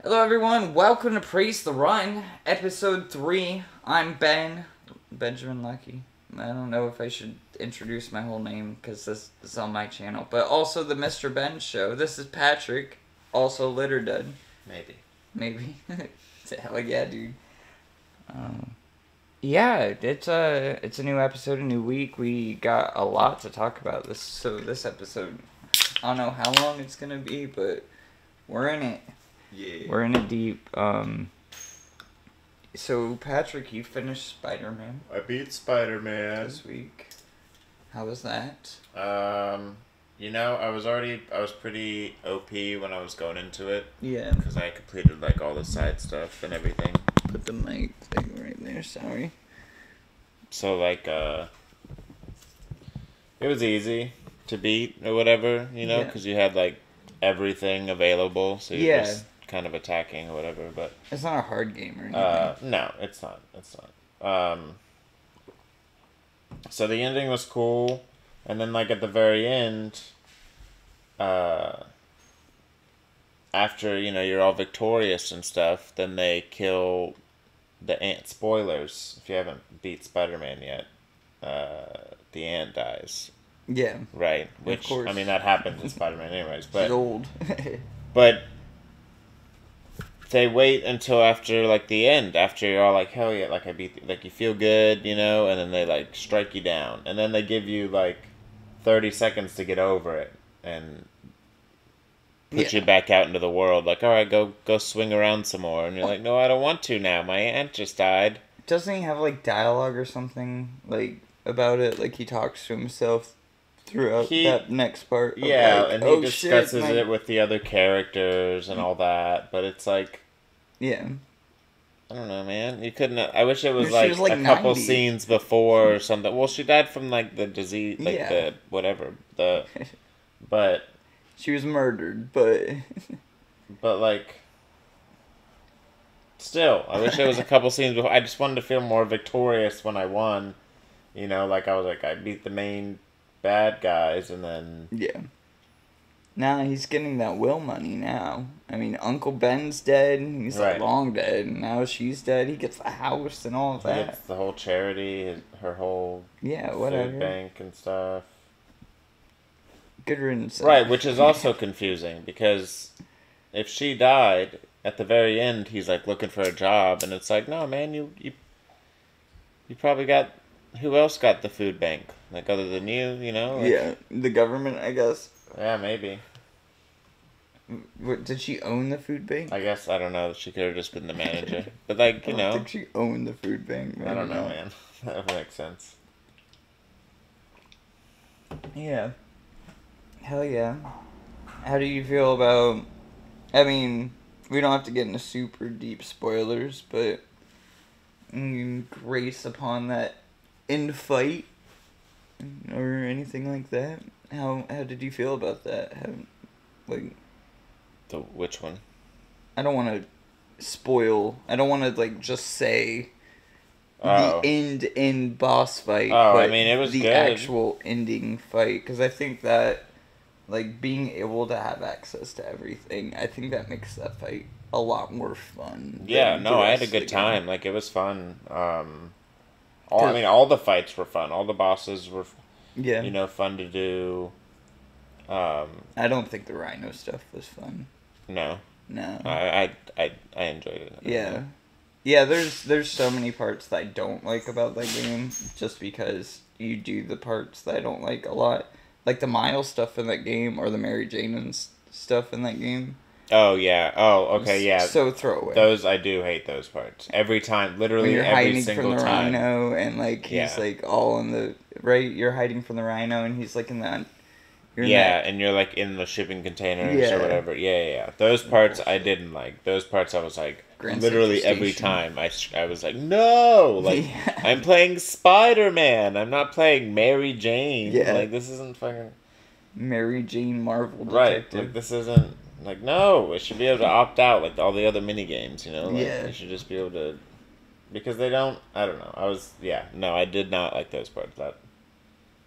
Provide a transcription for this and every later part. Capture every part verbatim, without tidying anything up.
Hello everyone, welcome to Praise the Run, episode three. I'm Ben, Benjamin Lucky. I don't know if I should introduce my whole name because this is on my channel, but also the Mister Ben Show. This is Patrick, also Litter Dud. Maybe. Maybe. Hell yeah, dude. Um, yeah, it's a, it's a new episode, a new week. We got a lot to talk about. This So this episode, I don't know how long it's going to be, but we're in it. Yeah. We're in it deep. Um, so, Patrick, you finished Spider-Man I beat Spider-Man. this week. How was that? Um, you know, I was already, I was pretty O P when I was going into it. Yeah. Because I completed, like, all the side stuff and everything. Put the mic thing right there, sorry. So, like, uh, it was easy to beat or whatever, you know, Yeah. because you had, like, everything available. So you're Yeah. just kind of attacking or whatever, but... It's not a hard game or anything. Uh, no, it's not. It's not. Um, so the ending was cool, and then like at the very end, uh, after you know you're all victorious and stuff, then they kill the ant. Spoilers if you haven't beat Spider-Man yet. Uh, the ant dies, yeah. right? Which course. I mean that happens in Spider-Man anyways, He's but old. but. They wait until after like the end, after you're all like hell yeah, like I beat, like you feel good, you know, and then they like strike you down, and then they give you like thirty seconds to get over it and put Yeah. you back out into the world. Like all right, go go swing around some more, and you're like, no, I don't want to now. My aunt just died. Doesn't he have, like, dialogue or something, like, about it? Like, he talks to himself throughout He- that next part? of, Yeah, like, and he oh, discusses shit, my- it with the other characters and all that, but it's like. Yeah. I don't know, man. You couldn't. I wish it was She like, was, like, a couple ninety. scenes before or something. Well, she died from like the disease, like Yeah. the whatever the. But She was murdered, but... but like. Still, I wish it was a couple scenes before. I just wanted to feel more victorious when I won. You know, like I was like I beat the main bad guys, and then Yeah. Now he's getting that will money now. I mean, Uncle Ben's dead. He's like Right. long dead. Now she's dead. He gets the house and all of he that. gets the whole charity, his, her whole Yeah, food whatever. bank and stuff. Good riddance. Right, which is also confusing because if she died at the very end, he's like looking for a job, and it's like, no, man, you you you probably got who else got the food bank like other than you, you know? Like, Yeah, the government, I guess. yeah, maybe. What, did she own the food bank? I guess I don't know. She could have just been the manager, but like I you don't know, think she owned the food bank. I don't maybe know, not. man. That would make sense. Yeah. Hell yeah. How do you feel about... I mean, we don't have to get into super deep spoilers, but... mm, grace upon that end fight? Or anything like that? How how did you feel about that? How, like, The which one? I don't want to spoil... I don't want to, like, just say... Oh. The end end boss fight. Oh, I but mean, it was the good. actual ending fight, because I think that, like, being able to have access to everything, I think that makes that fight a lot more fun. Yeah, than no, the I had rest a of the good game. time. Like it was fun. Um, all I Cause- mean, all the fights were fun. All the bosses were, Yeah, you know, fun to do. Um, I don't think the Rhino stuff was fun. no, No. I, I, I, I enjoyed it. yeah, yeah. There's there's so many parts that I don't like about that game, just because you do the parts that I don't like a lot, like the Miles stuff in that game or the Mary Jane and s- stuff in that game. Oh yeah. Oh okay. Yeah. So throwaway. Those I do hate those parts. Every time, when literally you're every hiding single from the time. rhino and like he's Yeah. like all in the right. You're hiding from the rhino and he's like in the. You're in Yeah, that- and you're like in the shipping containers Yeah. or whatever. Yeah, yeah, yeah. Those parts I didn't like. Those parts I was like, Grand literally Central every Station. time I, sh- I was like, no, like Yeah. I'm playing Spider Man. I'm not playing Mary Jane. Yeah. Like this isn't fucking Mary Jane Marvel right. detective. Like this isn't like no. It should be able to opt out like all the other mini games. You know, like, Yeah. They should just be able to because they don't. I don't know. I was yeah. No, I did not like those parts. That.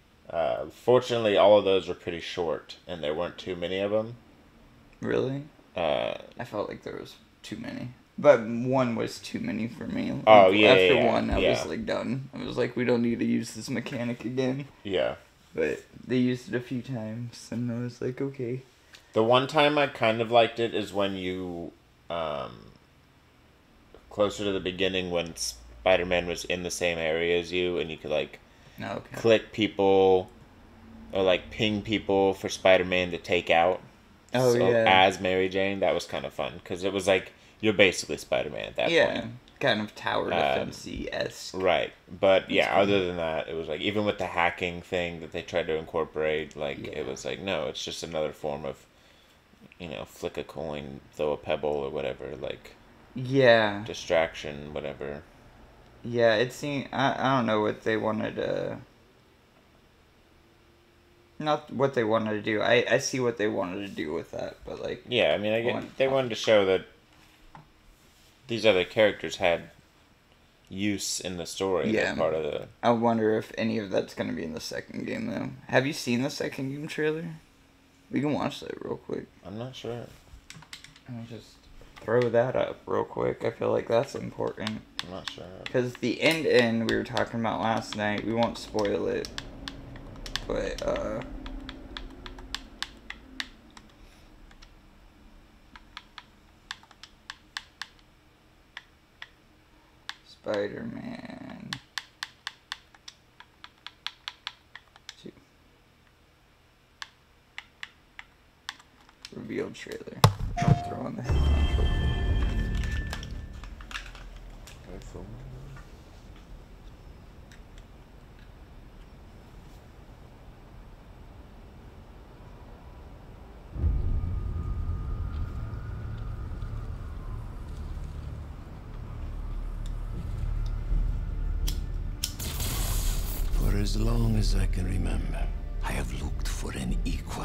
Uh, fortunately, all of those were pretty short, and there weren't too many of them. Really? Uh, I felt like there was too many. But one was too many for me. Like, oh, yeah, After yeah, one, I yeah. was, like, done. I was like, we don't need to use this mechanic again. Yeah. But they used it a few times, and I was like, okay. The one time I kind of liked it is when you, um, closer to the beginning when Spider-Man was in the same area as you, and you could, like, Okay. click people, or, like, ping people for Spider-Man to take out. Oh, so, yeah. As Mary Jane, that was kind of fun, because it was, like, you're basically Spider-Man at that yeah, point. kind of tower Um, defense-esque. Right. But, yeah, cool. other than that, it was, like, even with the hacking thing that they tried to incorporate, like, Yeah. it was, like, no, it's just another form of, you know, flick a coin, throw a pebble, or whatever, like, Yeah. distraction, whatever. Yeah, it seemed... I, I don't know what they wanted to... Not what they wanted to do. I, I see what they wanted to do with that, but, like... Yeah, I mean, I get, One- they wanted to show that these other characters had use in the story. Yeah. They're part of the... I wonder if any of that's going to be in the second game, though. Have you seen the second game trailer? We can watch that real quick. I'm not sure. I'll just throw that up real quick. I feel like that's important. I'm not sure. Because the end end we were talking about last night, we won't spoil it. But, uh... Spider-Man... two. Revealed trailer. I'll throw on the headphones real quick. For as long as I can remember, I have looked for an equal.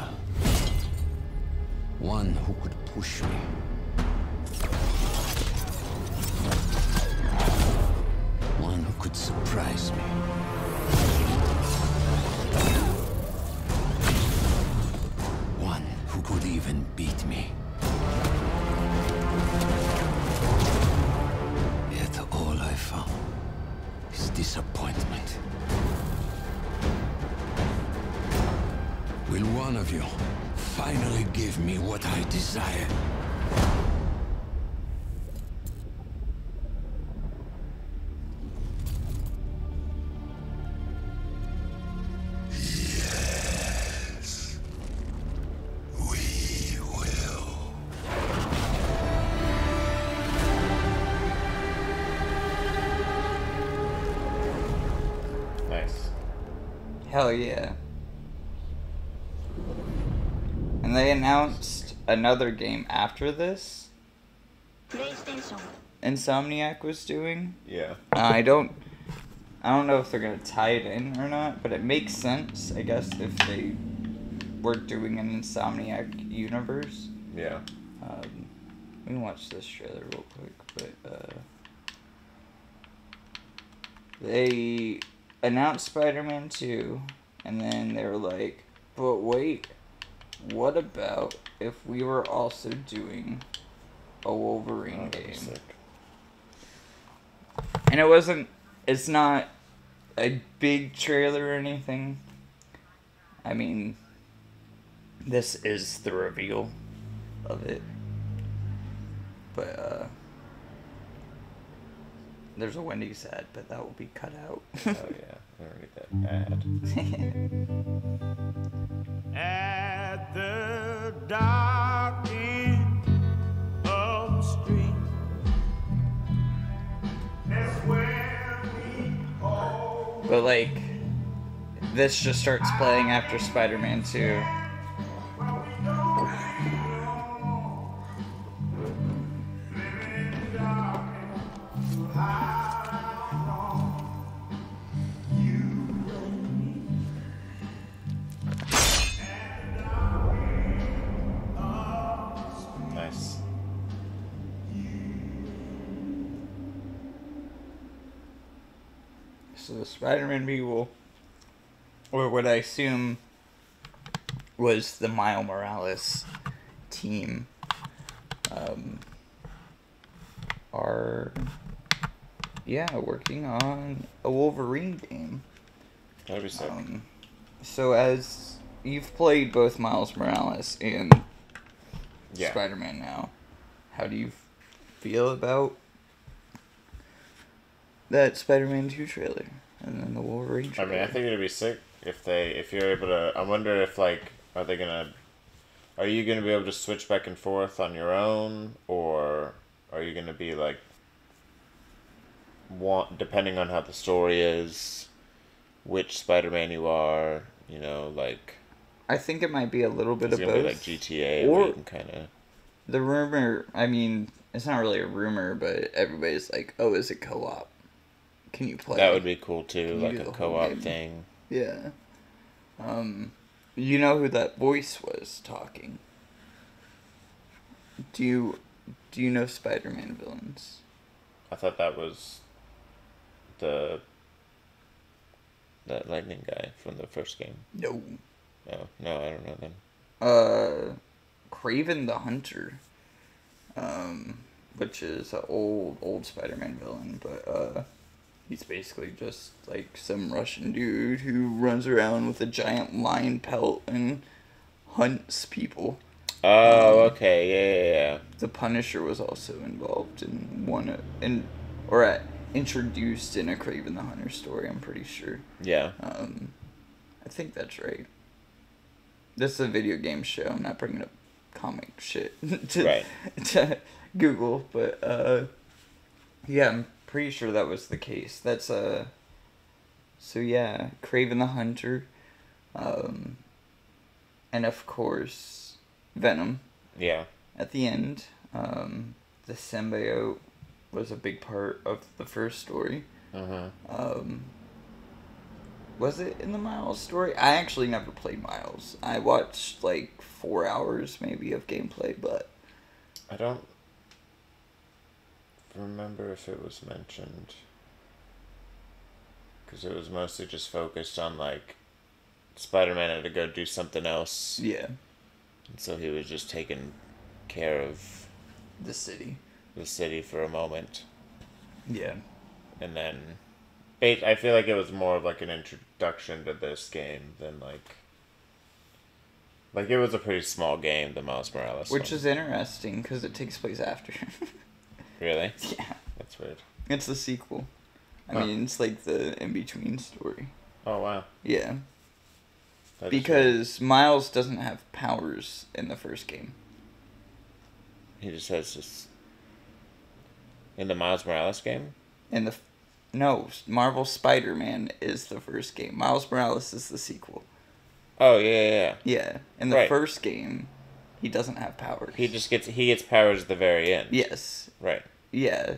One who could push me. One who could surprise me. One who could even beat me. Yet all I found is disappointment. Will one of you finally give me what I desire? Yes. We will. Nice. Hell yeah. And they announced another game after this. PlayStation. Insomniac was doing. Yeah. Uh, I don't, I don't know if they're gonna tie it in or not, but it makes sense, I guess, if they were doing an Insomniac universe. Yeah. Um, we can watch this trailer real quick, but uh, they announced Spider-Man two, and then they were like, but wait, what about if we were also doing a Wolverine Oh, that'd be game? sick. And it wasn't, it's not a big trailer or anything. I mean, this is the reveal of it. But, uh, there's a Wendy's ad, but that will be cut out. Oh, yeah. I don't read that ad. At the dark end of the street, that's where we go. But, like, this just starts playing after Spider-Man two. Nice. So the Spider-Man people, or what I assume was the Miles Morales team, um, are, yeah, working on a Wolverine game. That'd be sick. Um, so as you've played both Miles Morales and Yeah. Spider-Man now, how do you feel about that Spider-Man two trailer and then the Wolverine I trailer? mean, I think it'd be sick if they, if you're able to. I wonder if like, are they gonna, are you gonna be able to switch back and forth on your own, or are you gonna be like, want depending on how the story is, which Spider-Man you are, you know, like. I think it might be a little bit It's of gonna both. be like G T A, Or- where you can kind of. The rumor, I mean, it's not really a rumor, but everybody's like, oh, is it co-op? Can you play? That would be cool too, Can you like do a the whole co-op game? thing. Yeah. Um, you know who that voice was talking? Do you, do you know Spider-Man villains? I thought that was the that lightning guy from the first game. No. No, no, I don't know them. Uh, Craven the Hunter, um, which is an old, old Spider-Man villain, but, uh, he's basically just, like, some Russian dude who runs around with a giant lion pelt and hunts people. Oh, Um, okay, yeah, yeah, yeah. The Punisher was also involved in one, of- in, or at, introduced in a Craven the Hunter story, I'm pretty sure. Yeah. Um, I think that's right. This is a video game show. I'm not bringing up comic shit to, Right. to Google, but uh, yeah, I'm pretty sure that was the case. That's uh, so yeah, Craven the Hunter, um, and of course Venom Yeah. at the end. Um, the symbiote was a big part of the first story. Uh-huh. Um, was it in the Miles story? I actually never played Miles. I watched like four hours maybe of gameplay, but I don't remember if it was mentioned. Because it was mostly just focused on, like, Spider-Man had to go do something else. yeah, And so he was just taking care of the city. the city for a moment. Yeah. And then, ba- I feel like it was more of like an introduction to this game than like, like it was a pretty small game, the Miles Morales Which one. is interesting because it takes place after. Really? Yeah. That's weird. It's the sequel. I Huh. mean, it's like the in-between story. Oh wow. Yeah. That is weird. Because Miles doesn't have powers in the first game. He just has this. In the Miles Morales game? In the... No, Marvel Spider-Man is the first game. Miles Morales is the sequel. Oh yeah, yeah, yeah. Yeah. In the Right. first game, he doesn't have powers. He just gets he gets powers at the very end. Yes. Right. Yeah.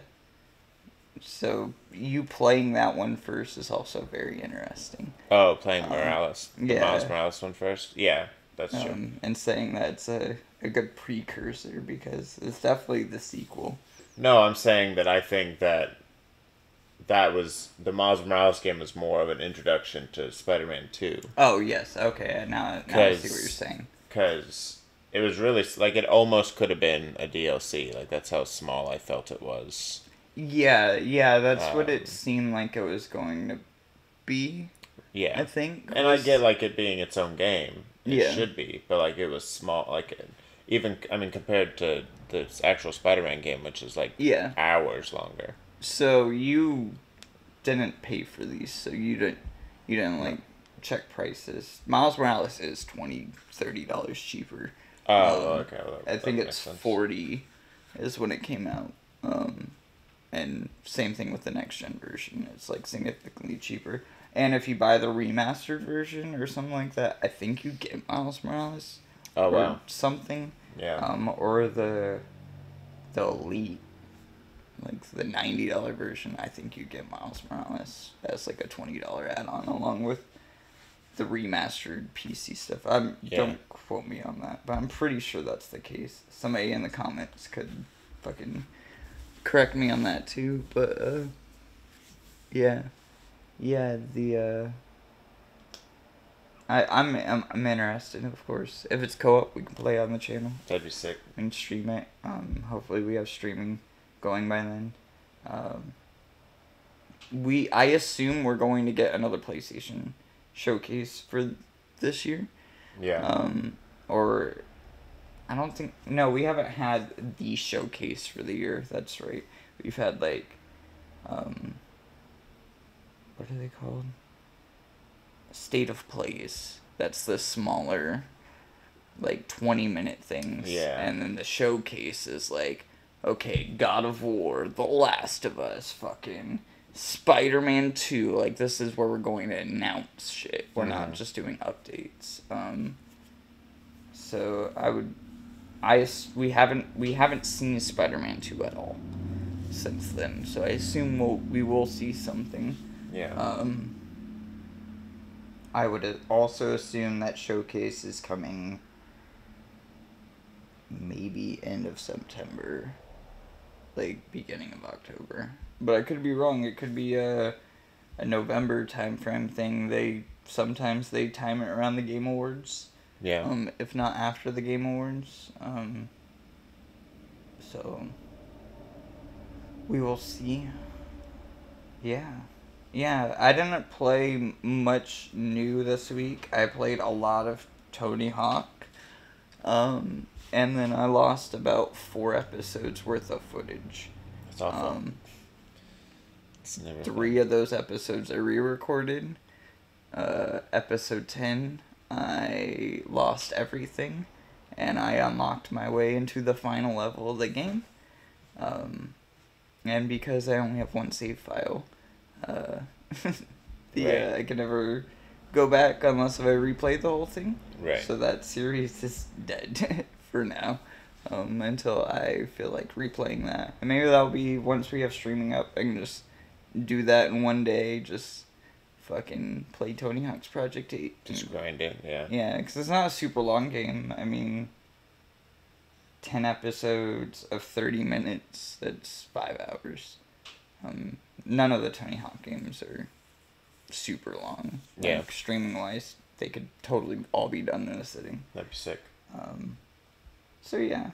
So you playing that one first is also very interesting. Oh, playing Morales. The yeah. Miles Morales one first? Yeah, that's true. Um, and saying that's a, a good precursor because it's definitely the sequel. No, I'm saying that I think that that was the Miles Morales game was more of an introduction to Spider-Man two. Oh, yes. Okay. Now, now I see what 'Cause- you're saying. Because it was really like it almost could have been a D L C. Like that's how small I felt it was. Yeah, yeah, that's what Um, it seemed like it was going to be, Yeah, I think. and I was- get like it being its own game. It Yeah. should be, but like it was small. Like even I mean compared to the actual Spider-Man game, which is like Yeah. hours longer. So you didn't pay for these, so you didn't, you didn't, like, check prices. Miles Morales is twenty dollars, thirty dollars cheaper. Oh, Um, okay. Well, that- I think that it's makes sense. forty is when it came out. Um, and same thing with the next gen version. It's like significantly cheaper. And if you buy the remastered version or something like that, I think you get Miles Morales. Oh or wow. something. Yeah. Um, or the the Elite, like the ninety dollar version. I think you get Miles Morales as like a twenty dollar add on along with the remastered P C stuff. I'm Yeah. don't quote me on that, but I'm pretty sure that's the case. Somebody in the comments could fucking correct me on that too, but uh yeah. Yeah, the uh I, I'm, I'm I'm interested, of course. If it's co-op, we can play on the channel That'd be sick. and stream it. Um, hopefully we have streaming going by then. Um, we I assume we're going to get another PlayStation showcase for this year. Yeah. Um, or I don't think no, we haven't had the showcase for the year. That's right. We've had like, um, what are they called? State of Plays. That's the smaller, like twenty minute things. Yeah. And then the showcase is like, okay, God of War, The Last of Us, fucking Spider-Man two. Like, this is where we're going to announce shit. We're not Mhm. just doing updates. Um. So I would, I s- we haven't we haven't seen Spider-Man two at all since then. So I assume we'll we will see something. Yeah. Um, I would also assume that showcase is coming maybe end of September, like beginning of October. But I could be wrong. It could be a a November time frame thing. They sometimes they time it around the Game Awards. yeah. Um, if not after the Game Awards. Um, so we will see. Yeah. Yeah, I didn't play m- much new this week. I played a lot of Tony Hawk. Um, and then I lost about four episodes worth of footage. It's awful. Um, it's never three of those episodes I re-recorded. Uh, episode ten, I lost everything, and I unlocked my way into the final level of the game. Um, and because I only have one save file, uh, the Right. uh, I can never go back unless if I replay the whole thing. Right. So that series is dead for now. Um, until I feel like replaying that. And maybe that'll be once we have streaming up, I can just do that in one day, just fucking play Tony Hawk's Project eight. Just grind it, yeah. Yeah, because it's not a super long game. I mean, ten episodes of thirty minutes, that's five hours. Um, none of the Tony Hawk games are super long. Yeah. Like, streaming-wise, they could totally all be done in a sitting. That'd be sick. Um, so yeah.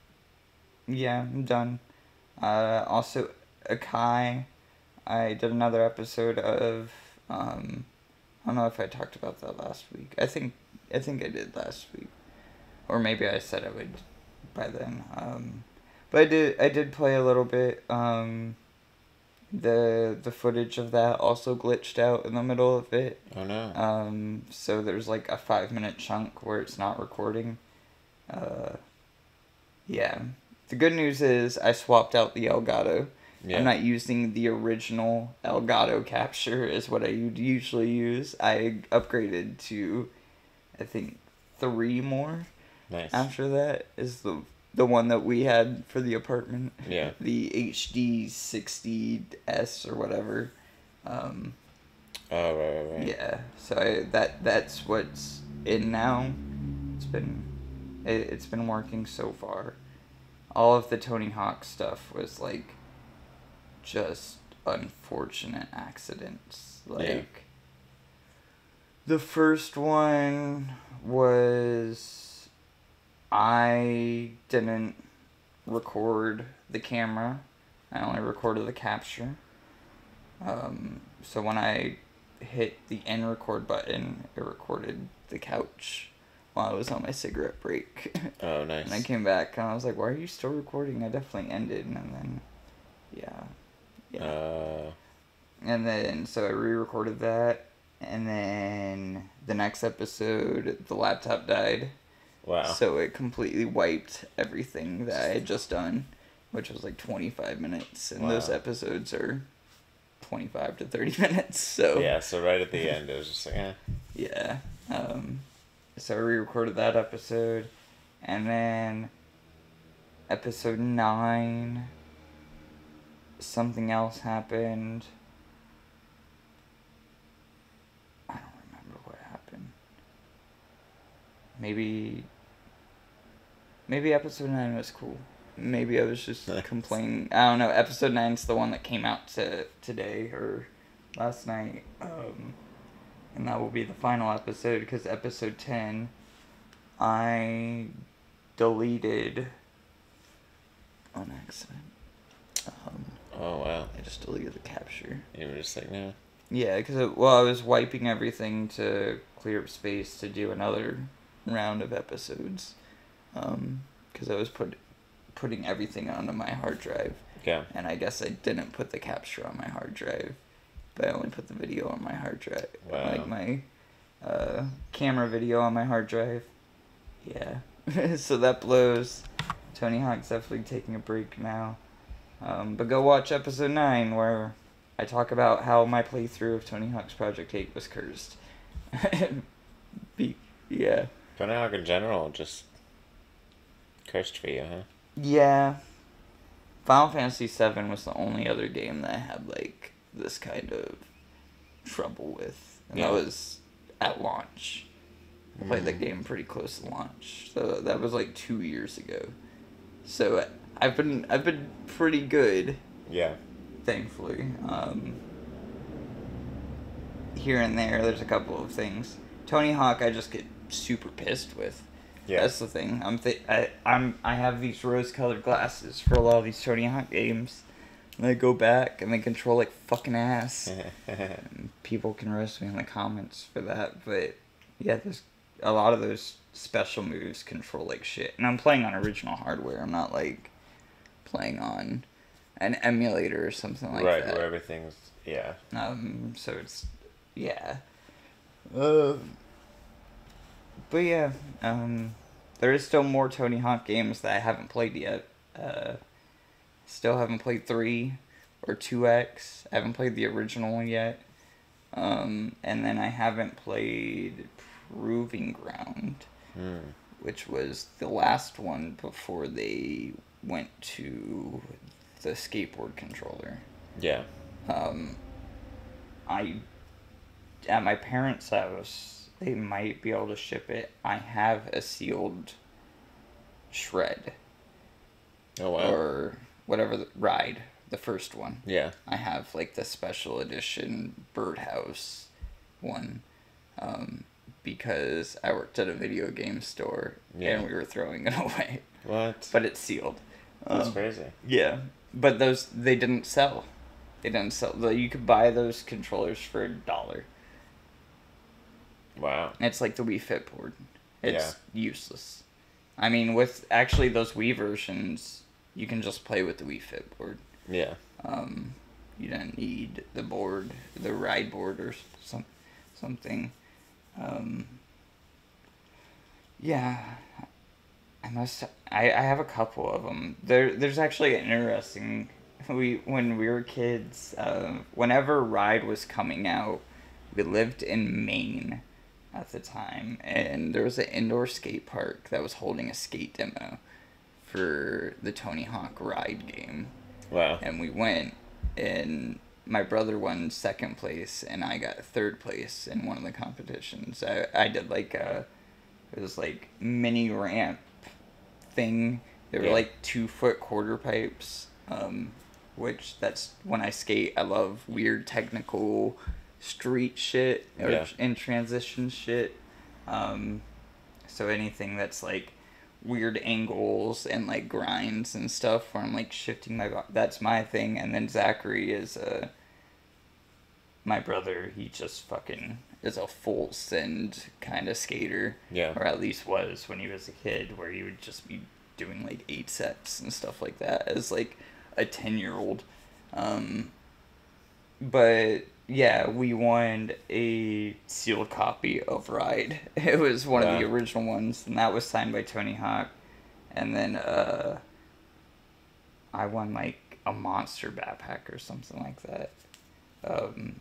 Yeah, I'm done. Uh, also, Akai, I did another episode of, um, I don't know if I talked about that last week. I think, I think I did last week. Or maybe I said I would by then. Um, but I did, I did play a little bit. Um, the, the footage of that also glitched out in the middle of it. Oh no. Um, so there's like a five minute chunk where it's not recording. Uh, yeah. The good news is I swapped out the Elgato. yeah. I'm not using the original Elgato capture is what I would usually use. I upgraded to, I think, three more. Nice. After that is the the one that we had for the apartment. Yeah. The H D sixty S or whatever. Um, Oh, right, right, right. yeah, so I, that that's what's in now. It's been it, it's been working so far. All of the Tony Hawk stuff was like just unfortunate accidents. Like Yeah. the first one was I didn't record the camera. I only recorded the capture. Um, so when I hit the end record button, it recorded the couch while I was on my cigarette break. Oh, nice. And I came back and I was like, why are you still recording? I definitely ended. And then, yeah. Yeah. Uh, And then, so I re-recorded that. And then the next episode, the laptop died. wow. So it completely wiped everything that I had just done, which was like twenty-five minutes. And those Wow. episodes are twenty-five to thirty minutes. So Yeah, so right at the end, it was just like, eh. yeah. Um, so I re-recorded that episode. And then episode nine, something else happened. I don't remember what happened. Maybe, maybe episode nine was cool. Maybe I was just Nice. complaining. I don't know. Episode nine's the one that came out to today or last night. Um, and that will be the final episode, because episode ten, I deleted on accident. Um, Oh, wow. I just deleted the capture. You were just like, no. Yeah, because, well, I was wiping everything to clear up space to do another round of episodes. Um, because I was put, putting everything onto my hard drive. Yeah. And I guess I didn't put the capture on my hard drive, but I only put the video on my hard drive. Wow. Like my uh, camera video on my hard drive. Yeah. So that blows. Tony Hawk's definitely taking a break now. Um, but go watch episode nine, where I talk about how my playthrough of Tony Hawk's Project eight was cursed. Be- yeah. Tony Hawk in general, just cursed for you, huh? Yeah. Final Fantasy seven was the only other game that I had, like, this kind of trouble with. And Yeah. that was at launch. I played that game pretty close to launch. So that was, like, two years ago. So I've been I've been pretty good, Yeah. thankfully. Um, here and there, there's a couple of things. Tony Hawk, I just get super pissed with. Yeah. That's the thing. I'm th- I I'm I have these rose-colored glasses for a lot of these Tony Hawk games, and I go back and they control like fucking ass. And people can roast me in the comments for that, but yeah, there's a lot of those special moves control like shit. And I'm playing on original hardware. I'm not like playing on an emulator or something like right, that. where everything's, yeah. Um, so it's, yeah. Uh, but yeah, um, there is still more Tony Hawk games that I haven't played yet. Uh, still haven't played three or two X. I haven't played the original one yet. Um, and then I haven't played Proving Ground, Mm. which was the last one before they went to the skateboard controller. Yeah. Um, I, at my parents' house, they might be able to ship it. I have a sealed Shred. Oh, wow. Or whatever, the ride, the first one. Yeah. I have, like, the special edition Birdhouse one. Um, because I worked at a video game store, Yeah. and we were throwing it away. What? But it's sealed. That's Um, crazy. Yeah, but those, they didn't sell. They didn't sell. the- You could buy those controllers for a dollar. Wow. It's like the Wii Fit board. It's Yeah. useless. I mean, with actually those Wii versions, you can just play with the Wii Fit board. Yeah. Um, you don't need the board, the ride board or some something. Um, yeah, I must. I, I have a couple of them. There, there's actually an interesting. We when we were kids, uh, whenever Ride was coming out, we lived in Maine at the time, and there was an indoor skate park that was holding a skate demo for the Tony Hawk Ride game. Wow. And we went, and my brother won second place, and I got third place in one of the competitions. I, I did like a, it was like mini ramp thing. They were Yeah. like two foot quarter pipes, um, which that's when I skate. I love weird technical street shit or Yeah. in transition shit. Um, so anything that's like weird angles and like grinds and stuff where I'm like shifting my bo- that's my thing. And then Zachary is uh my brother. He just fucking is a full send kind of skater. Yeah. Or at least was when he was a kid, where he would just be doing like eight sets and stuff like that as like a ten year old. Um, but yeah, we won a sealed copy of Ride. It was one of the Wow. original ones, and that was signed by Tony Hawk. And then uh, I won like a monster backpack or something like that. Um,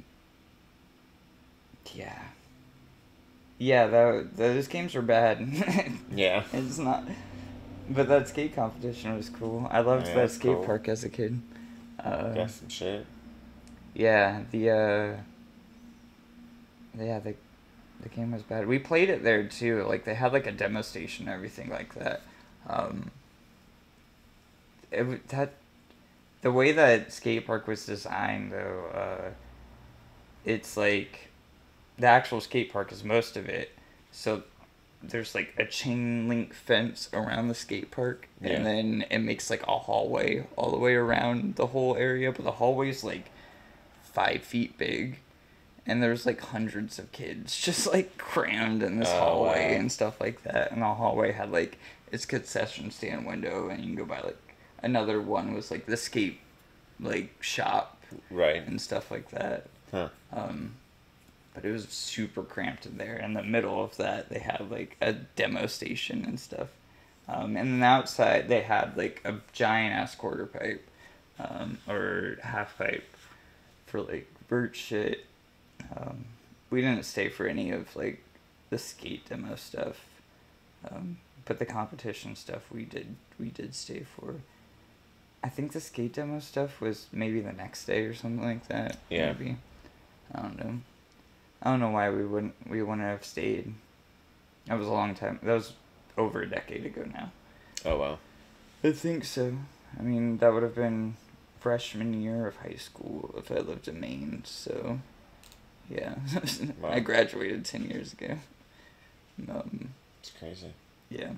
yeah. Yeah, that, those games were bad. Yeah. It's not. But that skate competition was cool. I loved Yeah, that that's skate cool. park as a kid. Uh, Got some shit. Yeah, the uh yeah, the the game was bad. We played it there too. Like they had like a demo station and everything like that. Um it w- that the way that skate park was designed though, uh it's like the actual skate park is most of it. So there's like a chain link fence around the skate park, Yeah. and then it makes like a hallway all the way around the whole area. But the hallway's like five feet big, and there's like hundreds of kids just like crammed in this Oh, hallway wow. and stuff like that. And the hallway had like its concession stand window, and you can go by like another one was like the skate like shop Right. and stuff like that. Huh. Um, but it was super cramped in there. In the middle of that, they had like a demo station and stuff. Um, and then outside, they had like a giant ass quarter pipe, um, or half pipe for like bird shit. Um, we didn't stay for any of like the skate demo stuff, um, but the competition stuff we did we did stay for. I think the skate demo stuff was maybe the next day or something like that. Yeah. Maybe. I don't know. I don't know why we wouldn't we wouldn't have stayed. That was a long time. That was over a decade ago now. Oh, wow. I think so. I mean, that would have been freshman year of high school if I lived in Maine. So, yeah, Wow. I graduated ten years ago. Um, It's crazy. yeah.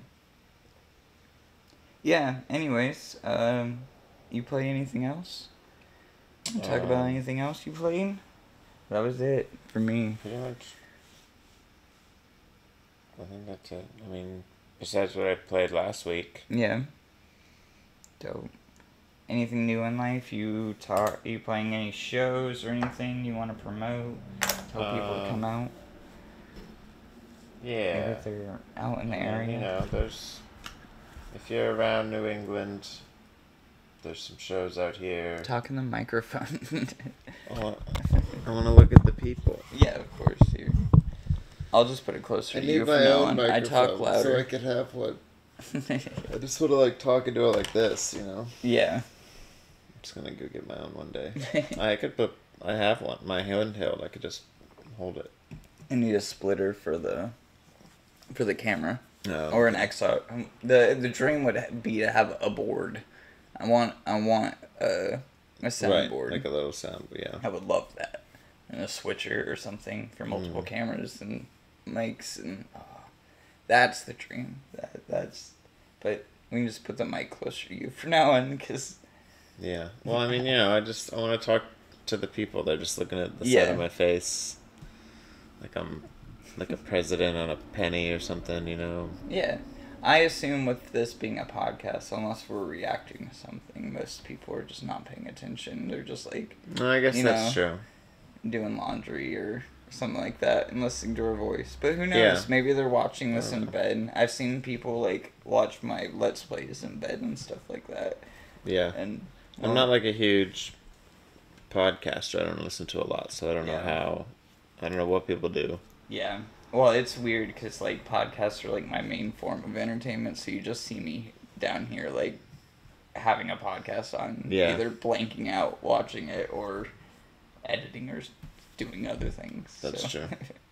Yeah. Anyways, um, you play anything else? Wanna Talk about Um, anything else you played? That was it for me. Pretty much. I think that's it. I mean, besides what I played last week. Yeah. Dope. Anything new in life? You talk? Are you playing any shows or anything you want to promote? Tell people to Uh, come out. Yeah. Maybe if they're out in the Yeah, area. You know, there's. If you're around New England, there's some shows out here. Talk in the microphone. I want, I want to look at the people. Yeah, of course. Here. I'll just put it closer I to need you my from now own on. I talk microphone so I louder. could have one. I just want to like talk into it like this, you know. Yeah. I'm just gonna go get my own one day. I could put. I have one. My handheld. I could just hold it. I need a splitter for the for the camera. No. Or an X R. Um, The the dream would be to have a board. I want I want a a right, soundboard. like a little sound. Yeah. I would love that, and a switcher or something for multiple Mm. cameras and mics, and oh, that's the dream. That that's, but we can just put the mic closer to you for now on, because Yeah. Well, I mean, you know, I just I want to talk to the people. They're just looking at the side Yeah. of my face, like I'm like a president on a penny or something. You know. yeah. I assume with this being a podcast, unless we're reacting to something, most people are just not paying attention. They're just like No, I guess You that's know. true. doing laundry or something like that and listening to our voice. But who knows? Yeah. Maybe they're watching this I don't in know. bed. I've seen people like watch my Let's Plays in bed and stuff like that. Yeah. And I'm not like a huge podcaster. I don't listen to a lot, so I don't know Yeah. how. I don't know what people do. Yeah. Well, it's weird because like podcasts are like my main form of entertainment. So you just see me down here like having a podcast on, Yeah. either blanking out watching it or editing or s- doing other things. That's so. true.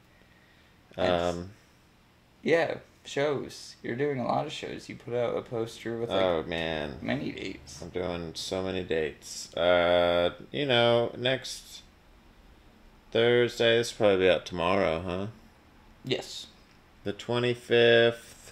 It's- Um. Yeah, shows. You're doing a lot of shows. You put out a poster with like Oh man. many dates. I'm doing so many dates. Uh, you know, next Thursday. This will probably be out tomorrow, huh? Yes. The twenty-fifth.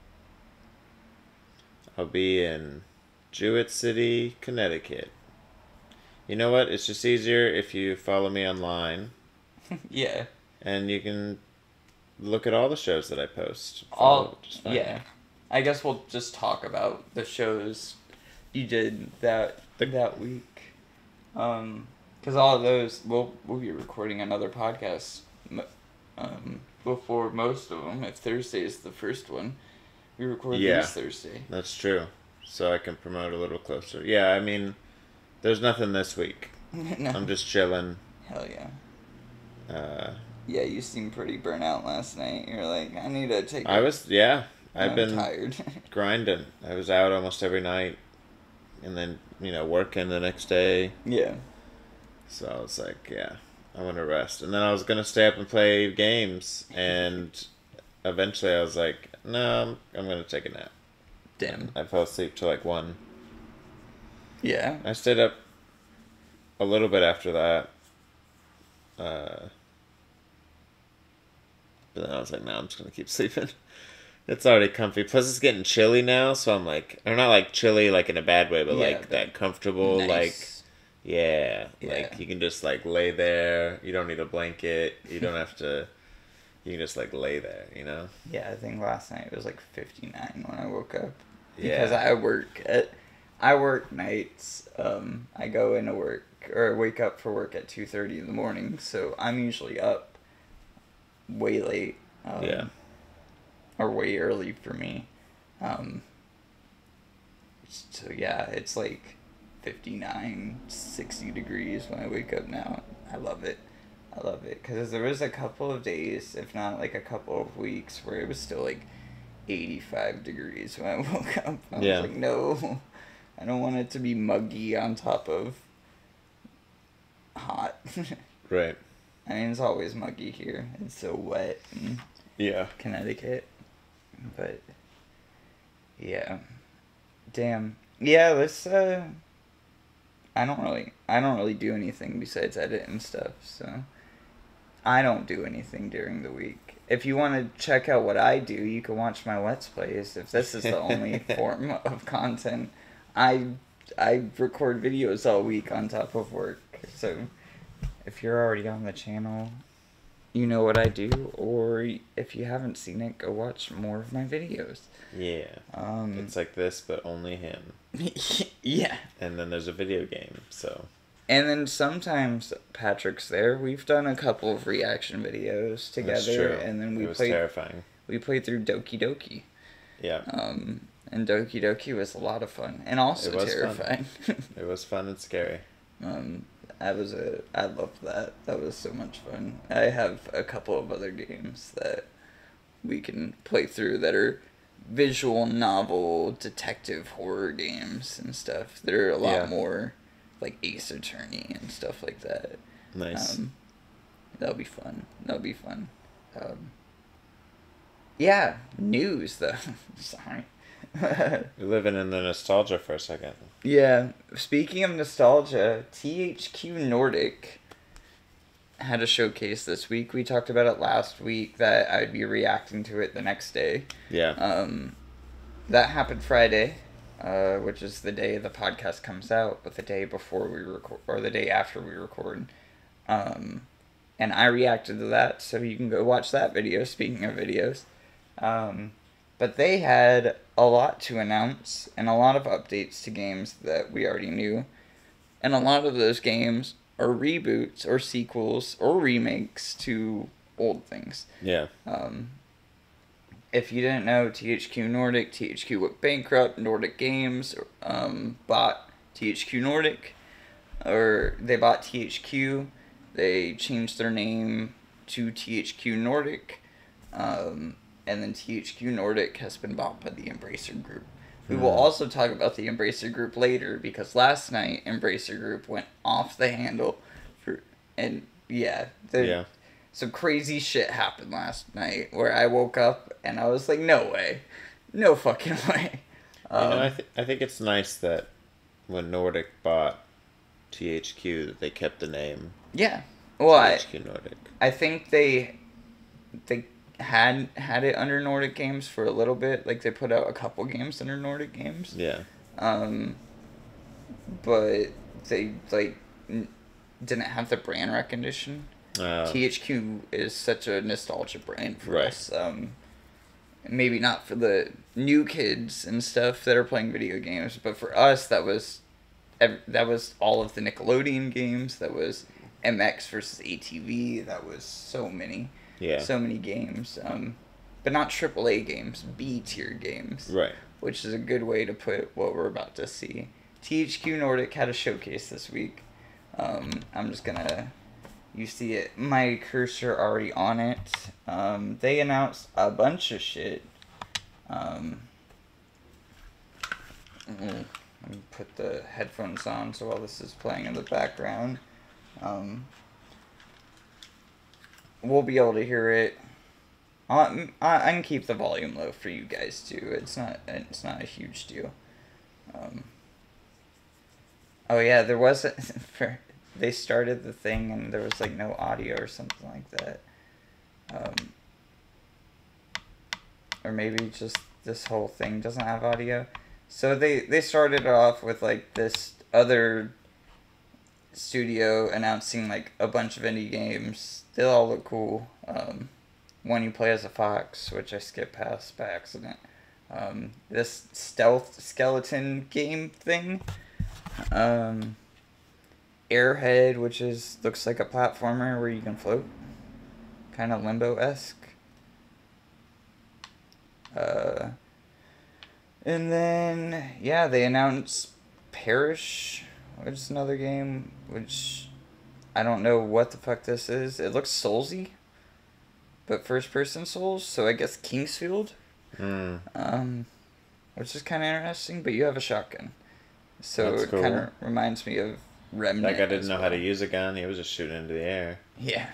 I'll be in Jewett City, Connecticut. You know what? It's just easier if you follow me online, Yeah. and you can look at all the shows that I post. All Follow- just find yeah. me. I guess we'll just talk about the shows you did that The- that week. Um, because all of those, we'll we'll be recording another podcast. m- Um, before most of them. If Thursday is the first one, we record Yeah. this Thursday. That's true. So I can promote a little closer. Yeah, I mean, there's nothing this week. No. I'm just chilling. Hell yeah. Uh, Yeah, you seemed pretty burnt out last night. You're like, I need to take. I a- was, yeah, I've I'm been tired. grinding. I was out almost every night, and then you know working the next day. Yeah. So I was like, yeah, I want to rest. And then I was gonna stay up and play games, and eventually I was like, no, I'm, I'm gonna take a nap. Damn. I fell asleep till like one. Yeah. I stayed up a little bit after that. Uh, but then I was like, no, I'm just gonna keep sleeping. It's already comfy. Plus, it's getting chilly now, so I'm like, or not like chilly like in a bad way, but Yeah, like but that comfortable, nice. like, yeah, Yeah. like you can just like lay there. You don't need a blanket. You don't have to. You can just like lay there, you know. Yeah, I think last night it was like fifty-nine when I woke up. Yeah. Because I work at, I work nights. Um, I go into work or wake up for work at two thirty in the morning, so I'm usually up way late. Um, Yeah. Or way early for me. Um, so yeah, it's like fifty-nine, sixty degrees when I wake up now. I love it. I love it. Because there was a couple of days, if not like a couple of weeks, where it was still like eighty-five degrees when I woke up. I Yeah. was like, no, I don't want it to be muggy on top of hot. Right. I mean, it's always muggy here. It's so wet in Yeah. Connecticut. But, yeah. Damn. Yeah, let's, uh... I don't really, I don't really do anything besides edit and stuff, so... I don't do anything during the week. If you want to check out what I do, you can watch my Let's Plays. If this is the only form of content, I I record videos all week on top of work. So if you're already on the channel, you know what I do. Or if you haven't seen it, go watch more of my videos. Yeah. Um, It's like this, but only him. yeah. And then there's a video game, so. And then sometimes Patrick's there. We've done a couple of reaction videos together, That's true. and then we it was played. terrifying. We played through Doki Doki. Yeah. Um, and Doki Doki was a lot of fun, and also It was terrifying. It was fun and scary. um, I was a, I loved that. That was so much fun. I have a couple of other games that we can play through that are visual novel detective horror games and stuff. They're a lot Yeah. more like Ace Attorney and stuff like that. Nice. Um, that'll be fun. That'll be fun. Um, yeah, news though. Sorry. You're living in the nostalgia for a second. Yeah, speaking of nostalgia, T H Q Nordic had a showcase this week. We talked about it last week that I'd be reacting to it the next day. Yeah. Um, that happened Friday, uh, which is the day the podcast comes out, but the day before we record, or the day after we record. Um, and I reacted to that, so you can go watch that video, speaking of videos. Um, but they had a lot to announce, and a lot of updates to games that we already knew. And a lot of those games are reboots, or sequels, or remakes to old things. Yeah. Um, if you didn't know, T H Q Nordic, T H Q went bankrupt, Nordic Games um, bought T H Q Nordic, or they bought T H Q, they changed their name to T H Q Nordic, um, and then T H Q Nordic has been bought by the Embracer Group. We will also talk about the Embracer Group later, because last night Embracer Group went off the handle, for and yeah, the, Yeah. some crazy shit happened last night where I woke up and I was like, no way, no fucking way. Um, you know, I, th- I think it's nice that when Nordic bought T H Q, that they kept the name yeah, well, I, T H Q Nordic. I think they they had had it under Nordic Games for a little bit. Like they put out a couple games under Nordic Games. Yeah. Um, but they like n- didn't have the brand recognition. Uh, T H Q is such a nostalgia brand for Right. us. Um, maybe not for the new kids and stuff that are playing video games, but for us, that was ev- that was all of the Nickelodeon games. That was M X versus A T V. That was so many, yeah. so many games. Um, but not triple A games, B tier games. Right. Which is a good way to put what we're about to see. T H Q Nordic had a showcase this week. Um, I'm just gonna. You see it, my cursor already on it. Um, they announced a bunch of shit. Um, mm, let me put the headphones on so while this is playing in the background. Um, we'll be able to hear it. I, I can keep the volume low for you guys too. It's not it's not a huge deal. Um, oh yeah, there was a, for. They started the thing and there was like no audio or something like that. Um, or maybe just this whole thing doesn't have audio. So they they started off with like this other studio announcing like a bunch of indie games. They all look cool. Um, one you play as a fox, which I skipped past by accident. Um, this stealth skeleton game thing. Um, Airhead, which is looks like a platformer where you can float, kind of Limbo-esque. Uh, and then yeah, they announced Perish, which is another game, which I don't know what the fuck this is. It looks Soulsy, but first person Souls, so I guess Kingsfield. Mm. Um, which is kind of interesting, but you have a shotgun. So That's it cool. kind of reminds me of Remnant. That guy didn't as know well. how to use a gun. He was just shooting into the air. Yeah.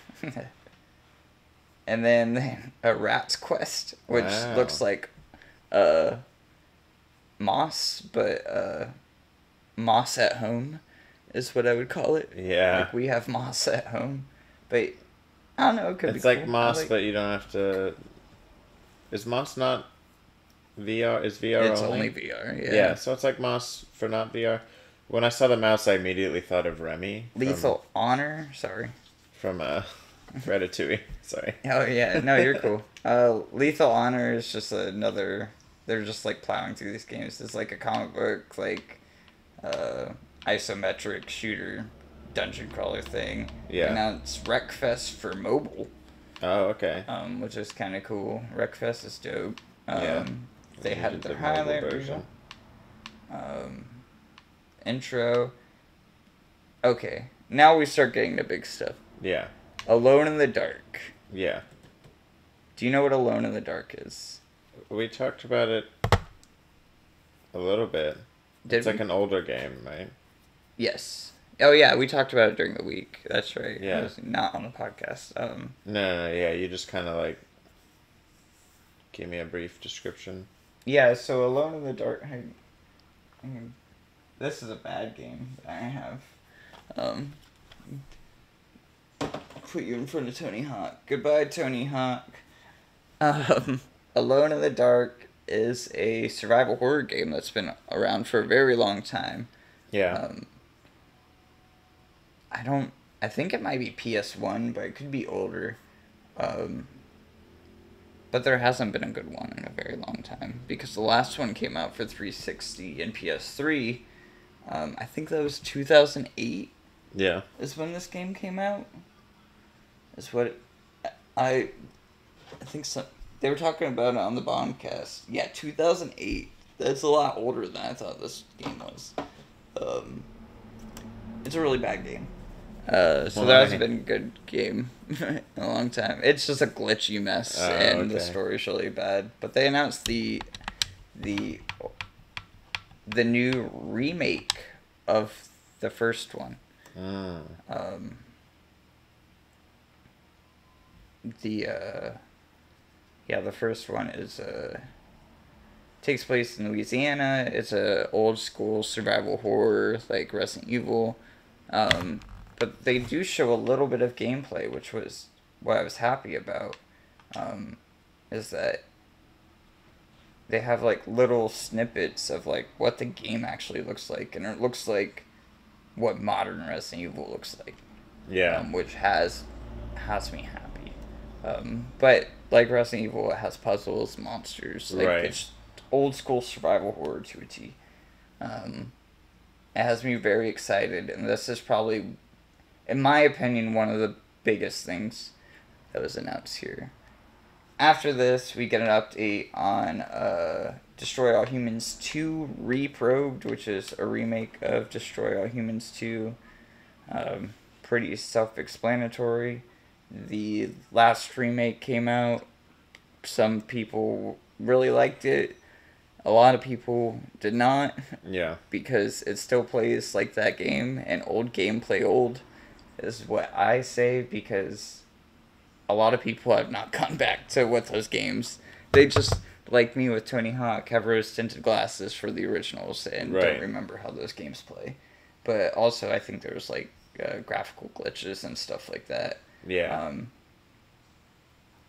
And then a Rat's Quest, which Wow. looks like uh, Moss, but uh, Moss at home is what I would call it. Yeah. Like we have Moss at home. But I don't know, it could It's be like cool. I Moss, like- but you don't have to. Is Moss not V R? Is V R it's only? only V R, yeah. Yeah, so it's like Moss for not V R. When I saw the mouse, I immediately thought of Remy. from- Lethal Honor, sorry. From, uh, Ratatouille. Sorry. Oh yeah, no, you're cool. Uh, Lethal Honor is just another. They're just like plowing through these games. It's like a comic book, like uh, isometric shooter, dungeon crawler thing. Yeah. And now it's Wreckfest for mobile, Oh, okay. um, which is kind of cool. Wreckfest is dope. Um, Yeah. They You had did their the mobile highlight version. um, intro. Okay, now we start getting the big stuff. Yeah. Alone in the Dark. Yeah. Do you know what Alone in the Dark is? We talked about it a little bit. Did it's we? like an older game, right? Yes. Oh yeah, we talked about it during the week. That's right. Yeah. It was not on the podcast. Um, No, no, no, yeah, you just kind of like give me a brief description. yeah. So Alone in the Dark. I, I mean, this is a bad game that I have. Um, put you in front of Tony Hawk. Goodbye, Tony Hawk. Um, Alone in the Dark is a survival horror game that's been around for a very long time. Yeah. Um, I don't. I think it might be P S one, but it could be older. Um, but there hasn't been a good one in a very long time because the last one came out for three sixty and P S three. Um, I think that was two thousand eight yeah. is when this game came out. Is what I. I think so. They were talking about it on the Bombcast. Yeah, two thousand eight. That's a lot older than I thought this game was. Um, it's a really bad game. Uh, so Well, that I hasn't mean- been a good game in a long time. It's just a glitchy mess, Oh, and the okay. story's really bad. But they announced the the the new remake of the first one. Mm. Um, the uh, yeah, the first one is uh, takes place in Louisiana. It's a old school survival horror like Resident Evil, um, but they do show a little bit of gameplay, which was what I was happy about. Um, is that they have like little snippets of like what the game actually looks like, and it looks like what modern Resident Evil looks like. Yeah. Um, which has has me happy. Um, but like Resident Evil, it has puzzles, monsters, like Right. it's old school survival horror to a T. Um, it has me very excited, and this is probably, in my opinion, one of the biggest things that was announced here. After this, we get an update on uh, Destroy All Humans two Reprobed, which is a remake of Destroy All Humans two. Um, pretty self-explanatory. The last remake came out. Some people really liked it. A lot of people did not, Yeah. because it still plays like that game, and old game play old is what I say, because a lot of people have not gone back to what those games. They just, like me with Tony Hawk, have rose-tinted glasses for the originals and Right. don't remember how those games play. But also, I think there's like uh, graphical glitches and stuff like that. Yeah. Um,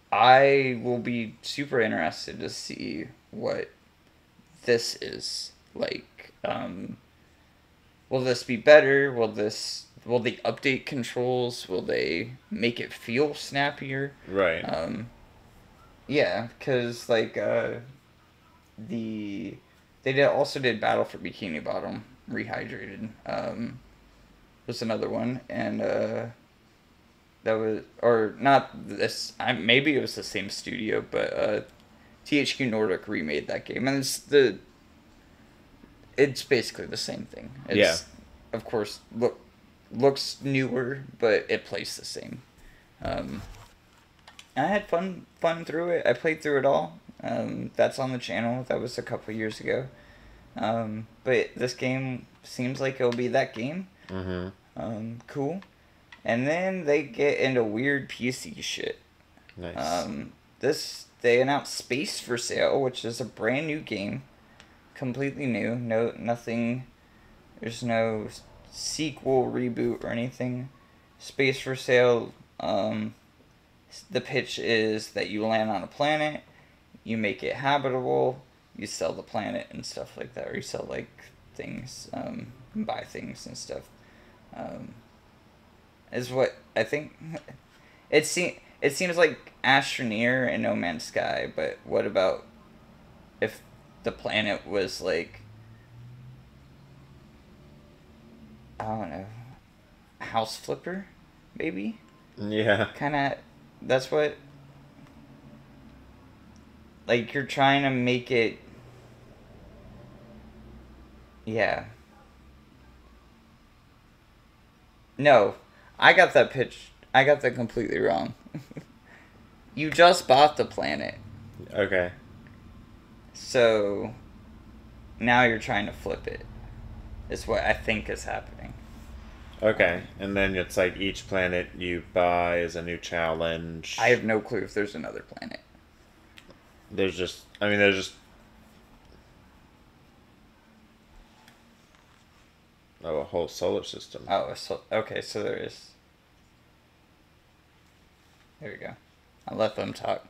I will be super interested to see what this is like. Um, will this be better? Will this will the update controls? Will they make it feel snappier? Right. Um, yeah, because like uh, the they did also did Battle for Bikini Bottom Rehydrated. Um, was another one, and uh, that was or not this. I maybe it was the same studio, but uh, T H Q Nordic remade that game, and it's the. It's basically the same thing. It's, Yeah. Of course, look looks newer, but it plays the same. Um, I had fun fun through it. I played through it all. Um, that's on the channel. That was a couple years ago. Um, but this game seems like it'll be that game. Mm-hmm. Um, cool. And then they get into weird P C shit. Nice. Um, this they announced Space for Sale, which is a brand new game, completely new. No, nothing. There's no sequel, reboot, or anything. Space for Sale. Um, the pitch is that you land on a planet, you make it habitable, you sell the planet and stuff like that, or you sell like things, um, buy things and stuff. Um, is what I think. It seems it seems like Astroneer and No Man's Sky, but what about if the planet was like, I don't know, House Flipper, maybe? Yeah. Kind of, that's what, like, you're trying to make it, yeah. No, I got that pitch, I got that completely wrong. You just bought the planet, Okay. so now you're trying to flip it, is what I think is happening. Okay. And then it's like each planet you buy is a new challenge. I have no clue if there's another planet. There's just, I mean, there's just. Oh, a whole solar system. Oh, so okay, so there is. There we go. I'll let them talk.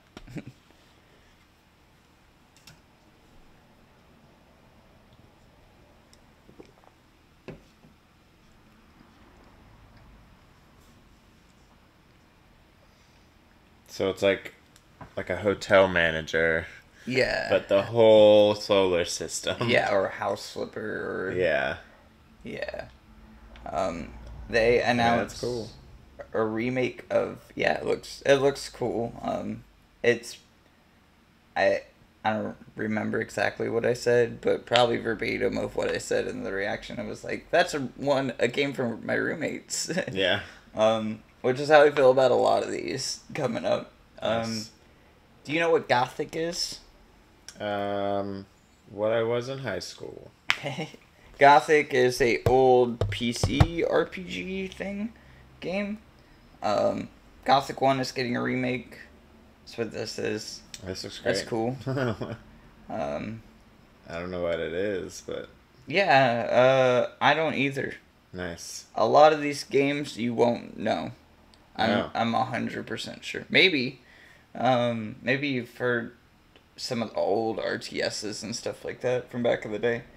So it's like, like a hotel manager, Yeah. but the whole solar system. Yeah, or House Flipper, or Yeah. yeah. Um, they announced that's cool. a remake of yeah. It looks it looks cool. Um, it's I I don't remember exactly what I said, but probably verbatim of what I said in the reaction. I was like, "That's a one a game from my roommates." Yeah. Um, which is how I feel about a lot of these coming up. Um, Nice. do you know what Gothic is? Um, what I was in high school. Gothic is a old P C R P G thing game. Um, Gothic one is getting a remake. That's what this is. This looks great. That's cool. I Um, don't know what it is, but yeah, uh, I don't either. nice. A lot of these games you won't know. I'm Oh. I'm a hundred percent sure. Maybe, um, maybe you've heard some of the old R T Ss and stuff like that from back in the day.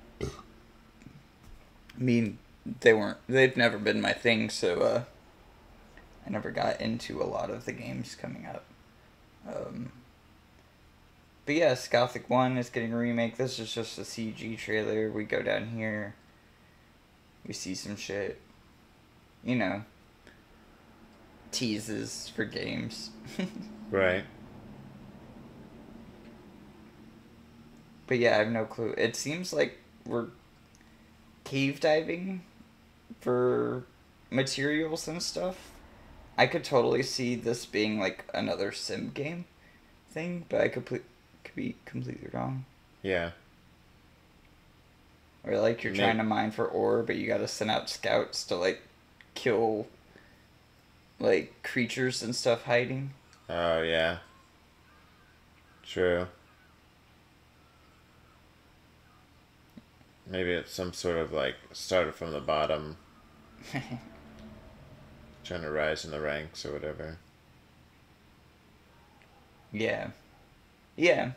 I mean, they weren't. They've never been my thing, so uh, I never got into a lot of the games coming up. Um, but yes, Gothic one is getting a remake. This is just a C G trailer. We go down here. We see some shit. You know. Teases for games. Right. But yeah, I have no clue. It seems like we're cave diving for materials and stuff. I could totally see this being like another sim game thing, but I could, ple- could be completely wrong. Yeah. Or like you're May- trying to mine for ore, but you gotta send out scouts to like kill like creatures and stuff hiding. Oh, yeah. True. Maybe it's some sort of like started from the bottom, trying to rise in the ranks or whatever. Yeah. Yeah.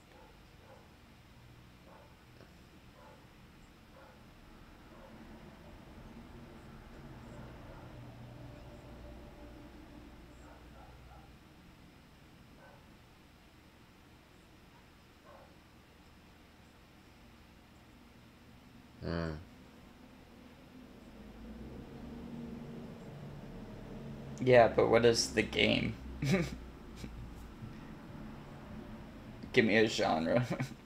Mm. Yeah, but what is the game? Give me a genre.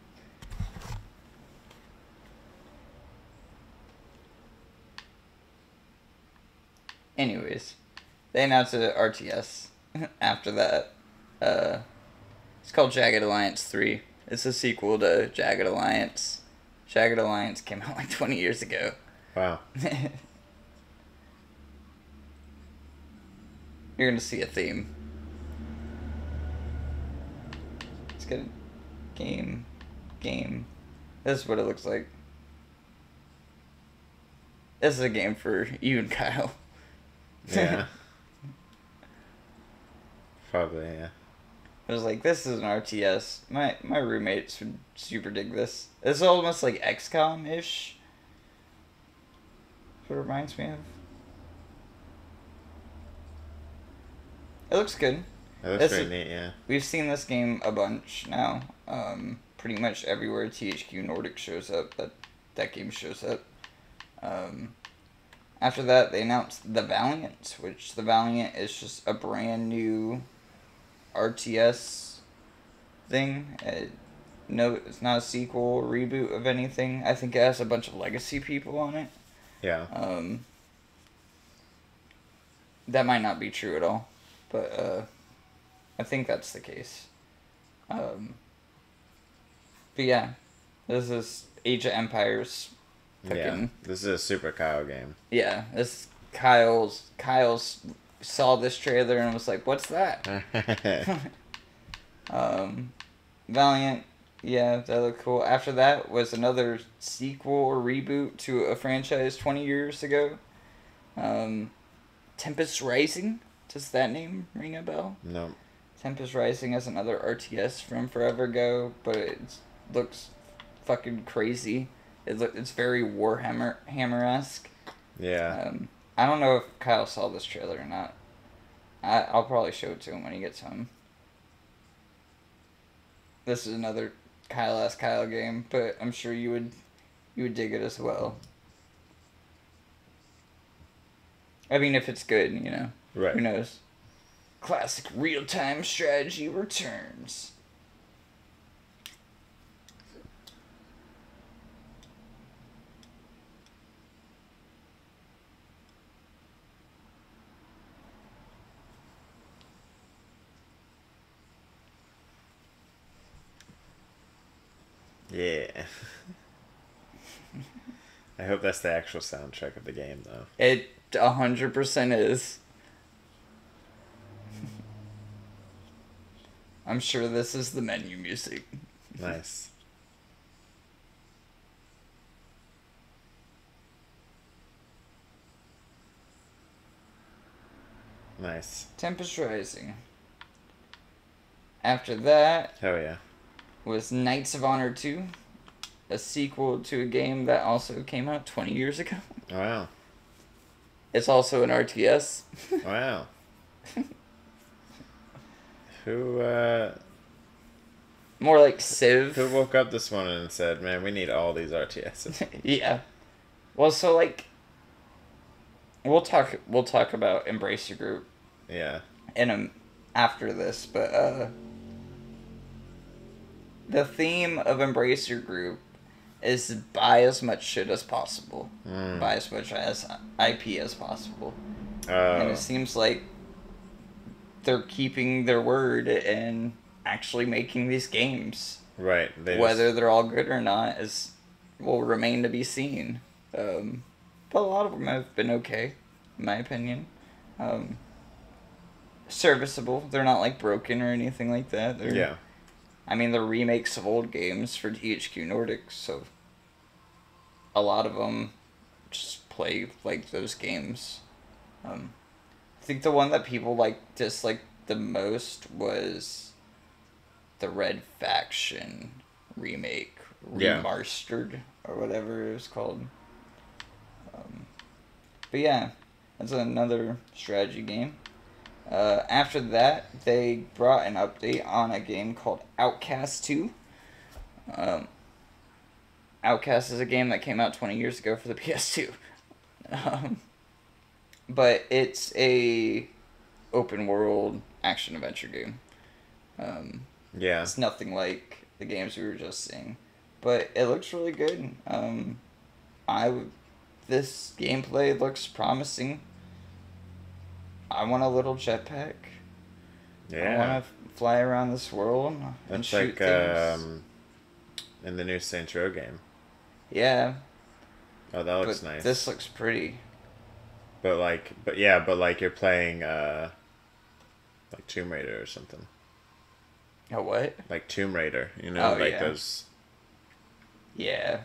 Anyways, they announced a R T S after that. Uh, it's called Jagged Alliance three. It's a sequel to Jagged Alliance. Jagged Alliance came out like twenty years ago. Wow. You're gonna see a theme. It's good. Game. Game. This is what it looks like. This is a game for you and Kyle. Yeah. Probably, yeah. I was like, this is an R T S. My my roommates would super dig this. It's almost like X COM-ish. That's what it reminds me of. It looks good. That looks This pretty is- neat, yeah. We've seen this game a bunch now. Um, pretty much everywhere T H Q Nordic shows up, that that game shows up. Um, after that, they announced the Valiant, which the Valiant is just a brand new R T S thing. It, no, it's not a sequel or reboot of anything. I think it has a bunch of legacy people on it. Yeah. Um, that might not be true at all, but uh, I think that's the case. Um, but yeah, this is Age of Empires. Yeah. Fucking, This is a Super Kyle game. yeah, this Kyle's Kyle's saw this trailer and was like, "What's that?" um, Valiant, yeah, that looked cool. After that was another sequel or reboot to a franchise twenty years ago. Um, Tempest Rising. Does that name ring a bell? No. Tempest Rising is another R T S from forever ago, but it looks fucking crazy. It look, it's very Warhammer Hammer-esque. Yeah. Um, I don't know if Kyle saw this trailer or not. I, I'll probably show it to him when he gets home. This is another Kyle Ask Kyle game, but I'm sure you would you would dig it as well. I mean, if it's good, you know. Right. Who knows? Classic real-time strategy returns. Yeah. I hope that's the actual soundtrack of the game, though. It a hundred percent is. I'm sure this is the menu music. Nice. Nice. Tempest Rising. After that Hell yeah. was Knights of Honor two, a sequel to a game that also came out twenty years ago. Wow. It's also an R T S. Wow. Who, uh... More like Civ. Who woke up this morning and said, man, we need all these R T Ss? Yeah. Well, so like, we'll talk. We'll talk about Embrace Your Group Yeah. in a, after this, but uh, the theme of Embrace Your Group is buy as much shit as possible, Mm. buy as much as I P as possible, and Oh. it seems like they're keeping their word and actually making these games. Right. They Whether just- they're all good or not is will remain to be seen. Um, but a lot of them have been okay, in my opinion. Um, serviceable. They're not like broken or anything like that. They're, Yeah. I mean, they're remakes of old games for T H Q Nordic, so a lot of them just play like those games. Um, I think the one that people like disliked the most was the Red Faction remake, Yeah. remastered or whatever it was called. Um, but yeah, that's another strategy game. Uh, after that, they brought an update on a game called Outcast two. Um, Outcast is a game that came out twenty years ago for the P S two. Um, but it's a open world action adventure game. Um, Yeah. it's nothing like the games we were just seeing, but it looks really good. Um, I w- this gameplay looks promising. I want a little jetpack. I Yeah. want to fly around this world and That's shoot like things. um, in the new Saints Row game. Yeah, Oh, that looks but nice. this looks pretty. But like, but yeah, but like you're playing uh, like Tomb Raider or something. Oh, what? Like Tomb Raider, you know, Oh, like yeah. those. Yeah.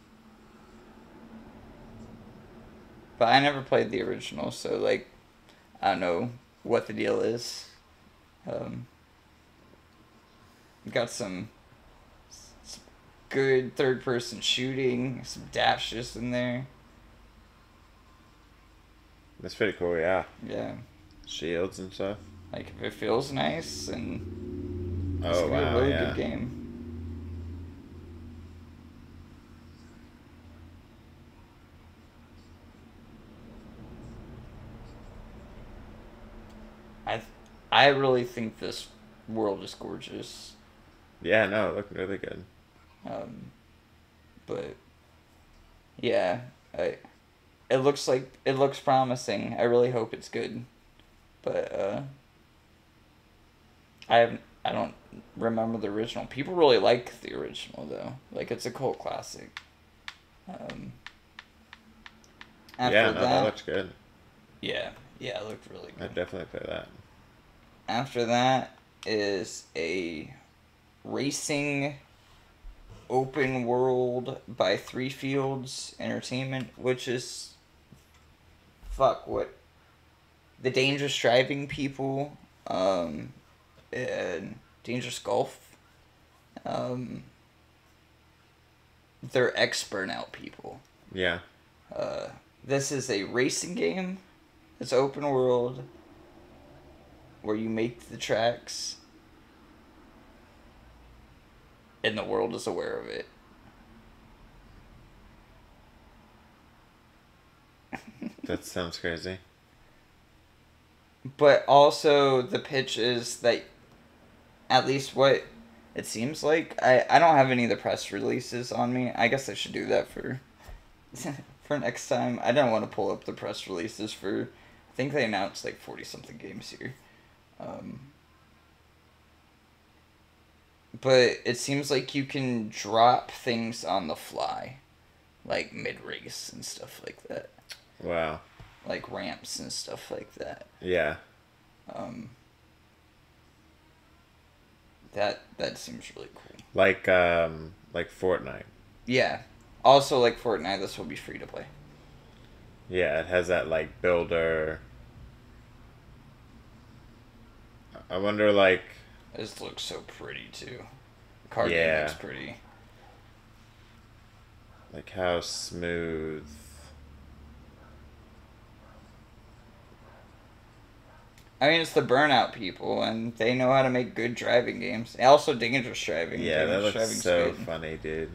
But I never played the original, so like, I don't know what the deal is. Um, got some, some good third person shooting, some dashes in there. That's pretty cool, yeah. Yeah. Shields and stuff. Like, if it feels nice, and it's Oh gonna be wow, a really yeah. good game. I, th- I really think this world is gorgeous. Yeah, no, it looked really good. Um, but yeah, I, it looks like it looks promising. I really hope it's good, but uh, I haven't. I don't remember the original. People really like the original though. Like it's a cult classic. Um, after yeah, no, that, that looks good. yeah, yeah, it looked really good. I'd definitely play that. After that is a racing open world by Three Fields Entertainment, which is fuck what the Dangerous Driving people, um, and Dangerous Golf. Um, they're ex-Burnout people. Yeah. Uh, this is a racing game. It's open world where you make the tracks and the world is aware of it. That sounds crazy. But also the pitch is that, at least what it seems like, I, I don't have any of the press releases on me. I guess I should do that for for next time. I don't want to pull up the press releases for, I think they announced like forty something games here. Um, but it seems like you can drop things on the fly, like mid-race and stuff like that. Wow. Like ramps and stuff like that. Yeah. Um, that that seems really cool. Like um like Fortnite. Yeah. Also, like Fortnite, this will be free to play. Yeah, it has that like builder. I wonder like This looks so pretty too. The card Yeah. game looks pretty. like how smooth. I mean, it's the Burnout people, and they know how to make good driving games. And also, Dangerous Driving. Yeah, that Dangerous looks Driving's so good. funny, dude.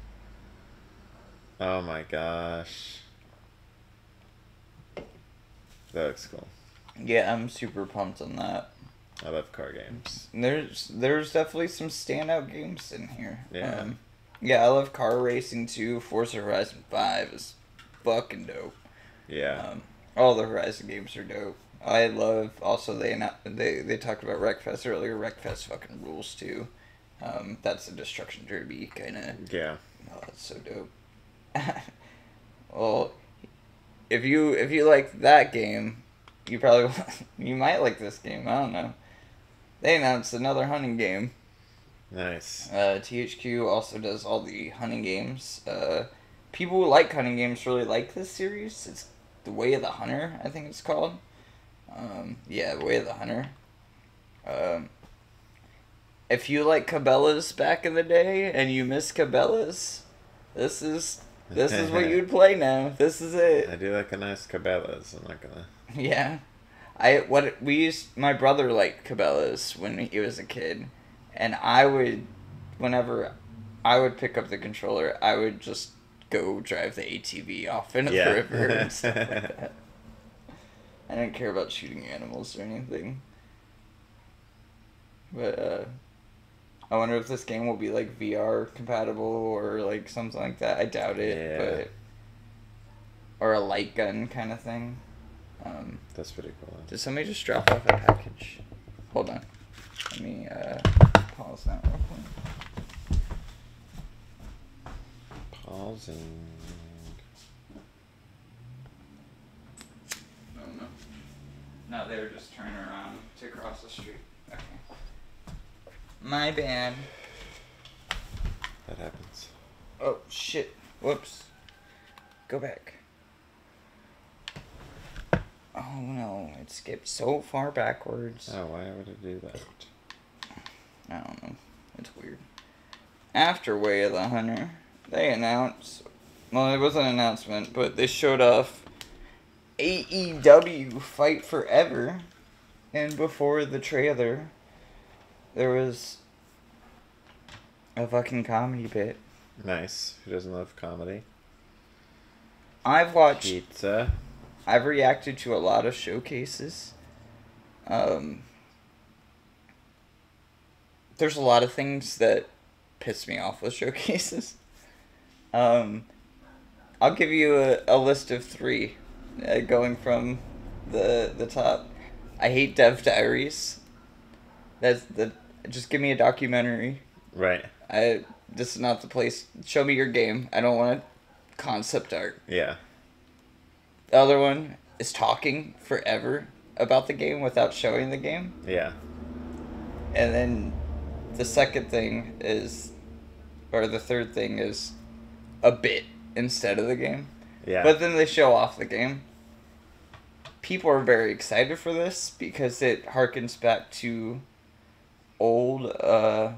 Oh my gosh. That looks cool. Yeah, I'm super pumped on that. I love car games. There's there's definitely some standout games in here. Yeah. Um, yeah, I love car racing too. Forza Horizon five is fucking dope. Yeah. Um, all the Horizon games are dope. I love also they annou- they they talked about Wreckfest earlier. Wreckfest fucking rules too. Um, that's a destruction derby kind of. Yeah. Oh, that's so dope. Well, if you if you like that game, you probably you might like this game. I don't know. They announced another hunting game. Nice. Uh, T H Q also does all the hunting games. Uh, people who like hunting games really like this series. It's The Way of the Hunter, I think it's called. Um, yeah, The Way of the Hunter. Um, if you like Cabela's back in the day and you miss Cabela's, this is this is what you'd play now. This is I it. do like a nice Cabela's. I'm not gonna. Yeah. I what we used my brother liked Cabela's when he was a kid, and I would whenever I would pick up the controller, I would just go drive the A T V off in a Yeah. river and stuff like that. I didn't care about shooting animals or anything. But uh I wonder if this game will be like V R compatible or like something like that. I doubt it, Yeah. but or a light gun kind of thing. Um That's pretty cool. Did somebody just drop off a package? Hold on. Let me uh, pause that real quick. Pausing. Oh no. No, they were just turning around to cross the street. Okay. My bad. That happens. Oh shit. Whoops. Go back. Oh no, it skipped so far backwards. Oh, why would it do that? I don't know. It's weird. After Way of the Hunter, they announced, well, it was an announcement, but they showed off A E W Fight Forever. And before the trailer, there was a fucking comedy bit. Nice. Who doesn't love comedy? I've watched, Pizza. I've reacted to a lot of showcases. Um, there's a lot of things that piss me off with showcases. Um, I'll give you a, a list of three, uh, going from the the top. I hate Dev Diaries. That's the just give me a documentary. Right. I this is not the place. Show me your game. I don't want concept art. Yeah. The other one is talking forever about the game without showing the game. Yeah. And then the second thing is, or the third thing is a bit instead of the game. Yeah. But then they show off the game. People are very excited for this because it harkens back to old, uh,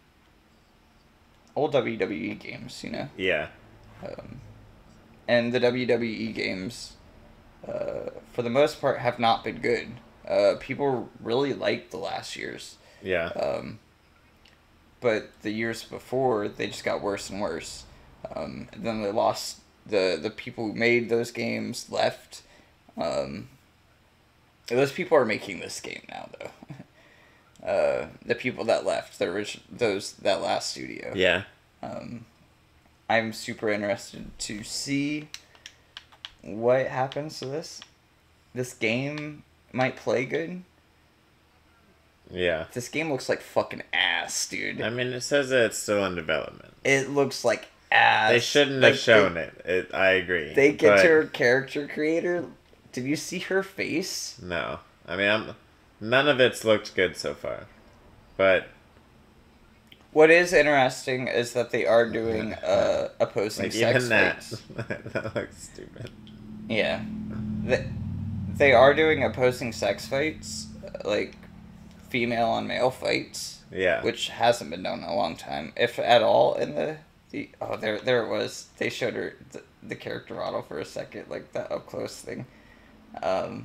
old W W E games, you know? Yeah. Um, and the W W E games, uh, for the most part, have not been good. Uh, people really liked the last year's. Yeah. Um, but the years before, they just got worse and worse. Um, and then they lost the the people who made those games left. Um, those people are making this game now, though. uh, the people that left, the orig- those that last studio. Yeah. Um, I'm super interested to see what happens to this. This game might play good. Yeah. This game looks like fucking ass, dude. I mean, it says that it's still in development. It looks like ass. They shouldn't Like, have shown they, it. it. I agree. They get but to her character creator. Did you see her face? No. I mean, I'm. None of it's looked good so far. But What is interesting is that they are doing uh, opposing like sex even that, fights. that looks stupid. Yeah. They, they are doing opposing sex fights, like female on male fights. Yeah. Which hasn't been done in a long time, if at all. In the, the oh there there it was. They showed her the, the character model for a second, like the up close thing. Um.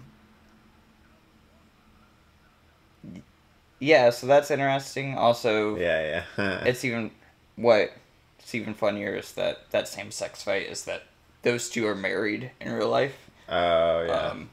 Yeah, so that's interesting. Also, Yeah, yeah. it's even what it's even funnier is that that same sex fight is that those two are married in real life. Oh yeah. Um,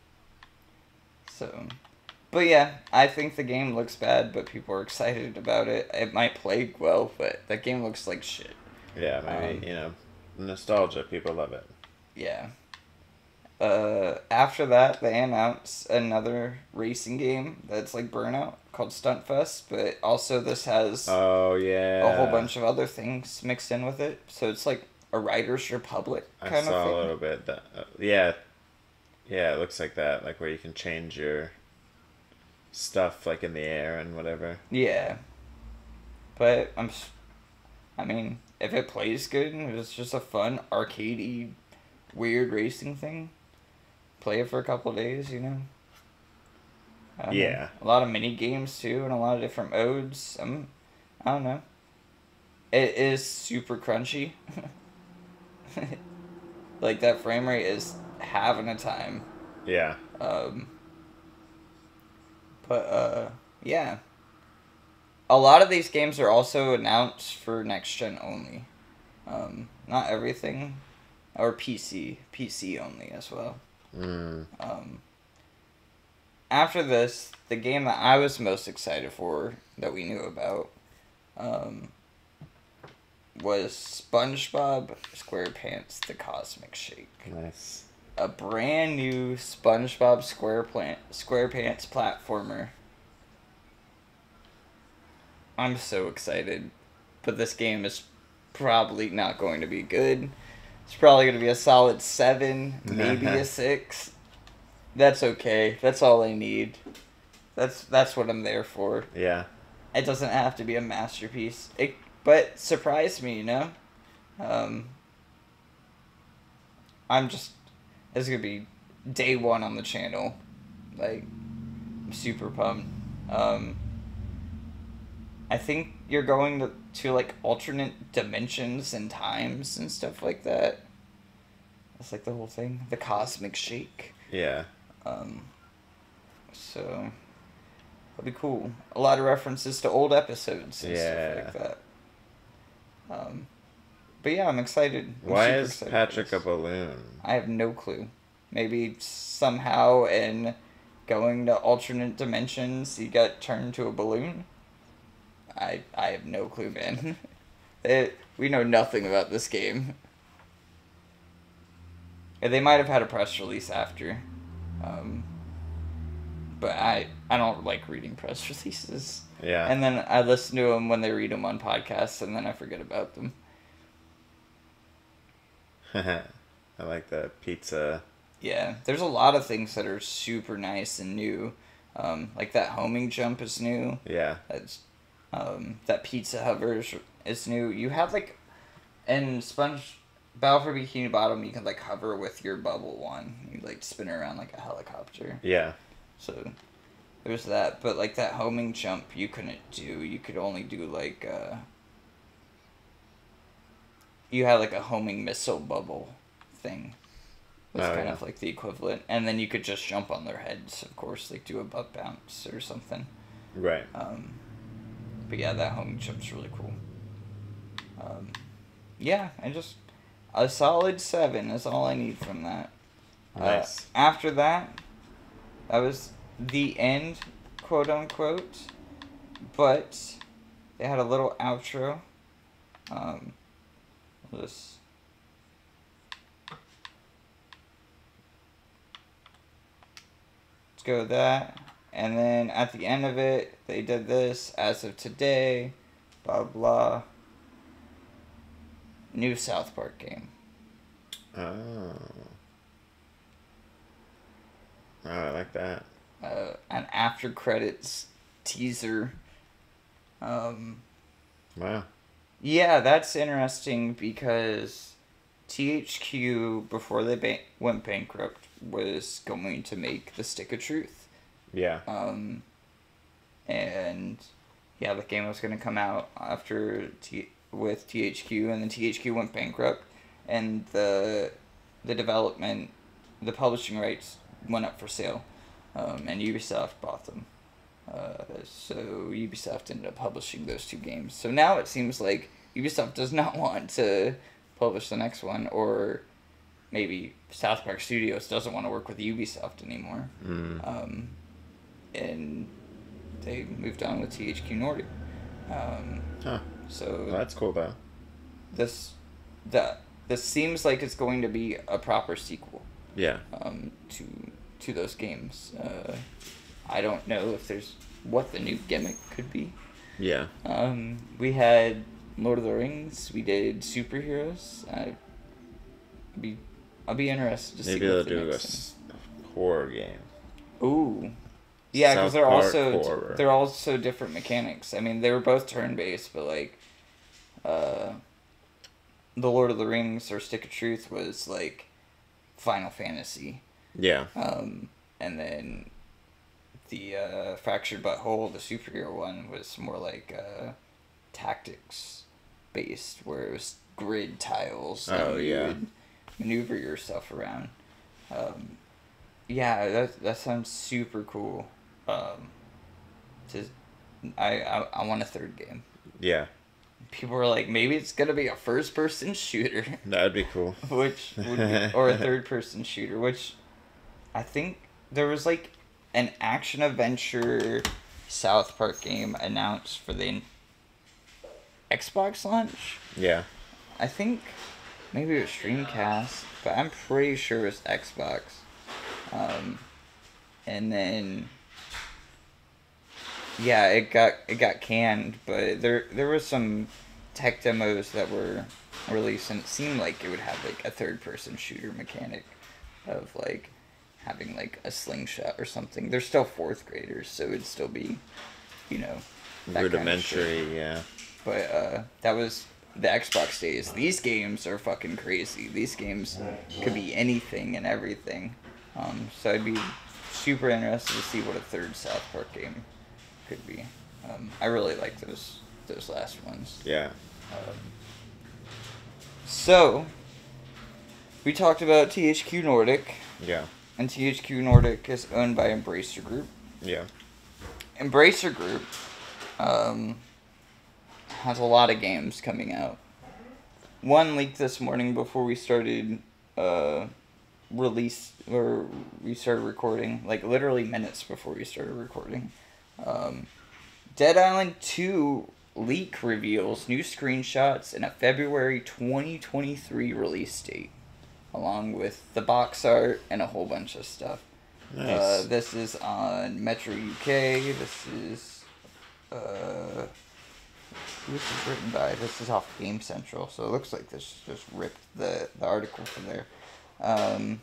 so, but yeah, I think the game looks bad, but people are excited about it. It might play well, but that game looks like shit. yeah, maybe um, you know, nostalgia. People love it. Yeah. Uh, after that, they announced another racing game that's like Burnout called Stuntfest, but also this has Oh yeah. a whole bunch of other things mixed in with it. So it's like a Riders Republic I kind saw of thing. a little bit. That, uh, yeah. Yeah, it looks like that. Like where you can change your stuff, like in the air and whatever. Yeah. But I'm, s- I mean, if it plays good and it's just a fun arcadey, weird racing thing, play it for a couple days, you know. I don't Yeah. know, a lot of mini games too, and a lot of different modes. Um, I don't know. It is super crunchy. Like that frame rate is having a time. Yeah. Um, but uh, yeah. A lot of these games are also announced for next gen only. Um, not everything, or P C, P C only as well. Mm. Um, after this, the game that I was most excited for that we knew about um, was SpongeBob SquarePants: The Cosmic Shake. Nice. A brand new SpongeBob SquarePlant SquarePants platformer. I'm so excited, but this game is probably not going to be good. It's probably going to be a solid seven, maybe a six. That's okay. That's all I need. That's that's what I'm there for. Yeah. It doesn't have to be a masterpiece. It, but surprised me, you know. Um, I'm just. It's gonna be day one on the channel. Like, I'm super pumped. Um, I think you're going to, to like alternate dimensions and times and stuff like that. That's like the whole thing. The Cosmic Shake. Yeah. Um, so that'll be cool. A lot of references to old episodes and Yeah. stuff like that. Um, but yeah, I'm excited. I'm Why super is excited for Patrick a this. balloon? I have no clue. Maybe somehow in going to alternate dimensions, he got turned to a balloon. I I have no clue, man. it, we know nothing about this game. Yeah, they might have had a press release after. Um, but I I don't like reading press releases. Yeah. And then I listen to them when they read them on podcasts, and then I forget about them. I like the pizza. Yeah, there's a lot of things that are super nice and new. Um, like that homing jump is new. Yeah. That's um, that pizza hovers is new. You have like in Sponge Battle for Bikini Bottom, you can like hover with your bubble one. You like spin around like a helicopter. Yeah. So there's that, but like that homing jump you couldn't do. You could only do like uh you had like a homing missile bubble thing. Was Oh, kind yeah. of like the equivalent. And then you could just jump on their heads, of course, like do a butt bounce or something. Right. Um but yeah, that homing jump's really cool. Um yeah, and just a solid seven is all I need from that. Nice. Uh, after that, that was the end, quote unquote. But they had a little outro. Um, this. Let's go with that. And then at the end of it, they did this as of today. Blah blah. New South Park game. Oh. Oh, I like that. Uh, an after credits teaser. Um, Wow. yeah, that's interesting because T H Q, before they ba- went bankrupt, was going to make the Stick of Truth. Yeah. Um, and yeah, the game was going to come out after T- with T H Q, and then T H Q went bankrupt, and the the development, the publishing rights went up for sale, um, and Ubisoft bought them. Uh, so Ubisoft ended up publishing those two games. So now it seems like Ubisoft does not want to publish the next one, or maybe South Park Studios doesn't want to work with Ubisoft anymore. Mm. Um, and they moved on with T H Q Nordic. Um, Huh. so Well, that's cool though. this that this seems like it's going to be a proper sequel Yeah. um, to to those games. Uh, I don't know if there's what the new gimmick could be. Yeah. Um, we had Lord of the Rings. We did superheroes. I be I'll be interested to Maybe see they'll what the do a next s- horror game. one- Ooh. Yeah, because South they're Park also horror. they're also different mechanics. I mean, they were both turn based, but like, uh, the Lord of the Rings or Stick of Truth was like Final Fantasy, Yeah. um, and then the uh, Fractured But Whole, the superhero one, was more like uh, tactics based, where it was grid tiles. that Oh, you yeah. would maneuver yourself around. Um, yeah, that that sounds super cool. Um, to, I, I I want a third game. Yeah, People were like, maybe it's gonna be a first person shooter, that would be cool. which would be, or a third person shooter, which I think there was like an action adventure South Park game announced for the Xbox launch. Yeah, I think maybe it was Dreamcast, but I'm pretty sure it was Xbox. Um, and then yeah, it got it got canned, but there there was some tech demos that were released, and it seemed like it would have like a third person shooter mechanic of like having like a slingshot or something. They're still fourth graders, so it'd still be, you know, that kind of rudimentary. shit. Yeah, But uh, that was the Xbox days. These games are fucking crazy. These games could be anything and everything. Um, so I'd be super interested to see what a third South Park game could be. Um, I really like those those last ones. yeah, So we talked about T H Q Nordic, yeah, and T H Q Nordic is owned by Embracer Group. yeah. Embracer Group um, has a lot of games coming out. One leaked this morning before we started uh, release or we started recording, like literally minutes before we started recording. Um, Dead Island two leak reveals new screenshots and a February twenty twenty-three release date, along with the box art and a whole bunch of stuff. Nice. Uh, this is on Metro U K. This is uh, who is this written by? This is off Game Central, so it looks like this just ripped the, the article from there. Um,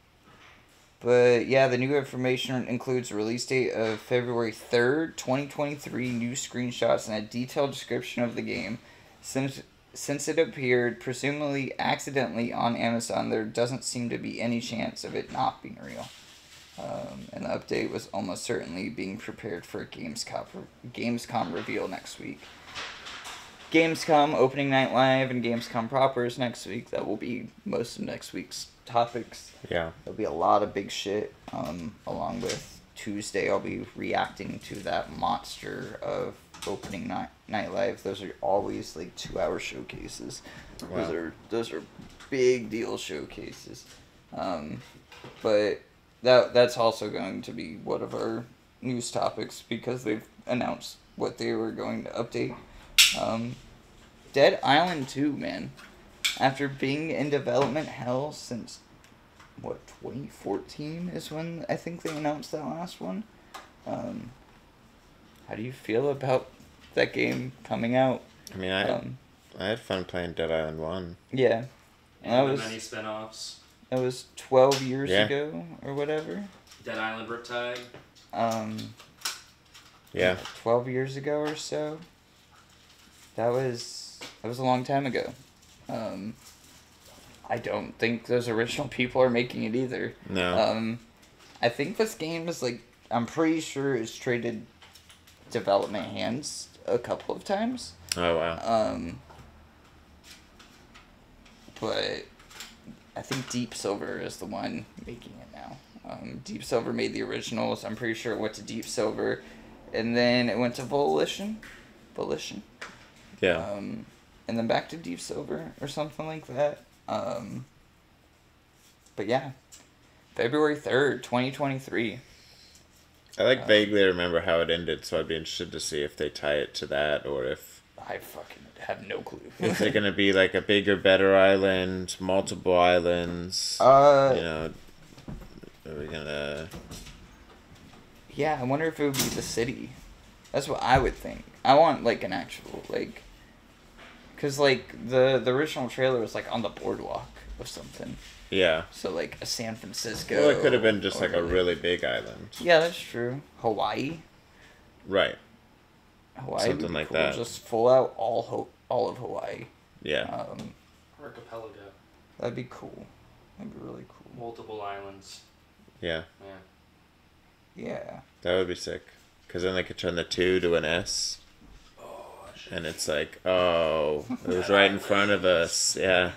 but yeah, the new information includes a release date of February third, twenty twenty-three, new screenshots, and a detailed description of the game. Since since it appeared presumably accidentally on Amazon, there doesn't seem to be any chance of it not being real. Um, and the update was almost certainly being prepared for a Gamescom, Gamescom reveal next week. Gamescom opening night live and Gamescom proper is next week. That will be most of next week's topics. Yeah. There'll be a lot of big shit. Um, along with Tuesday, I'll be reacting to that monster of opening night night live. Those are always like two hour showcases. Wow. Those are those are big deal showcases. Um, but that that's also going to be one of our news topics because they've announced what they were going to update. Um, Dead Island two, man. After being in development hell since, what, twenty fourteen is when I think they announced that last one. Um, how do you feel about that game coming out? I mean, I Um, I had fun playing Dead Island one. yeah. And That the was- many spin-offs. That was twelve years Yeah. ago or whatever. Dead Island Riptide. Um, Yeah. twelve years ago or so. That was that was a long time ago. Um, I don't think those original people are making it either. No. Um, I think this game is like I'm pretty sure it's traded development hands a couple of times. Oh wow. Um, but I think Deep Silver is the one making it now. Um, Deep Silver made the originals. I'm pretty sure it went to Deep Silver, and then it went to Volition. Volition. Yeah. Um, and then back to Deep Silver or something like that. Um, but yeah, February third, twenty twenty-three. I like vaguely remember how it ended, so I'd be interested to see if they tie it to that or if I fucking have no clue. is it gonna be like a bigger, better island, multiple islands? Uh, you know, are we gonna? Yeah, I wonder if it would be the city. That's what I would think. I want like an actual like, cause like the the original trailer was like on the boardwalk of something. Yeah. So like a San Francisco. Well, it could have been just like or, a really big island. Yeah, that's true. Hawaii. Right. Hawaii. Something would be like cool. that. Just full out all ho- all of Hawaii. Yeah. Um, Archipelago. that'd be cool. That'd be really cool. Multiple islands. Yeah. Yeah. Yeah. That would be sick. Because then they could turn the two to an S. And it's like, oh, it was right in front of us. Yeah.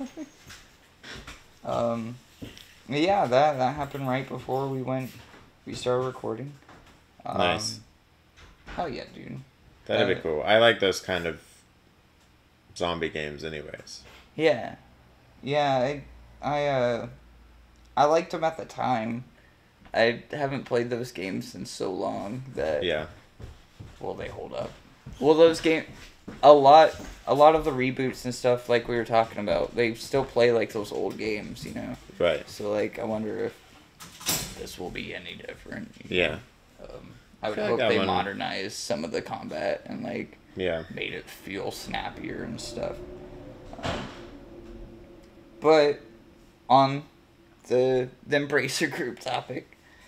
Um, yeah, that that happened right before we went, we started recording. Um, Nice. Hell yeah, dude. That'd be Uh, cool. I like those kind of zombie games anyways. Yeah. Yeah, I, I, uh, I liked them at the time. I haven't played those games in so long that, Yeah. well, they hold up. Well, those game, a lot, a lot of the reboots and stuff, like we were talking about, they still play like those old games, you know? Right. So, like, I wonder if this will be any different. Yeah. Um, I would feel like hope that they one- modernize some of the combat and, like, Yeah. made it feel snappier and stuff. Um, but on the the Embracer Group topic,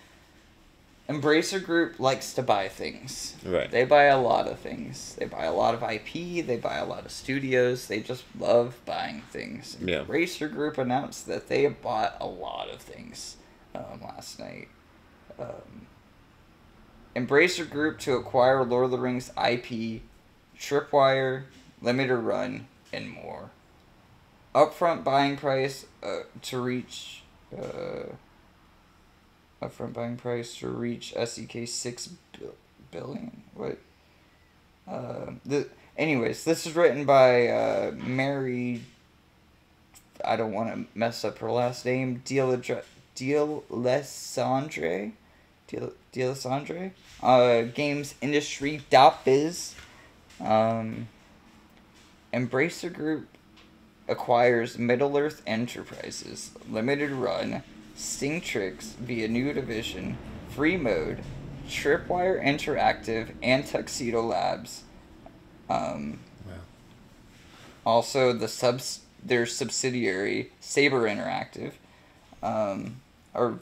Embracer Group likes to buy things. Right. They buy a lot of things. They buy a lot of I P. They buy a lot of studios. They just love buying things. Yeah. Embracer Group announced that they have bought a lot of things um, last night. Um, Embracer Group to acquire Lord of the Rings I P, Tripwire, Limited Run, and more. Upfront buying price uh, to reach uh, upfront buying price to reach S E K six bil- billion. What? Uh, the anyways, this is written by uh, Mary. I don't want to mess up her last name. Deal Dealessandre. Deal Dealessandre. Uh, games industry dot biz. Um, Embracer Group acquires Middle Earth Enterprises, Limited Run, Stingtrix via New Division, Free Mode, Tripwire Interactive, and Tuxedo Labs. Um, Wow. Also, the subs their subsidiary Saber Interactive, um, or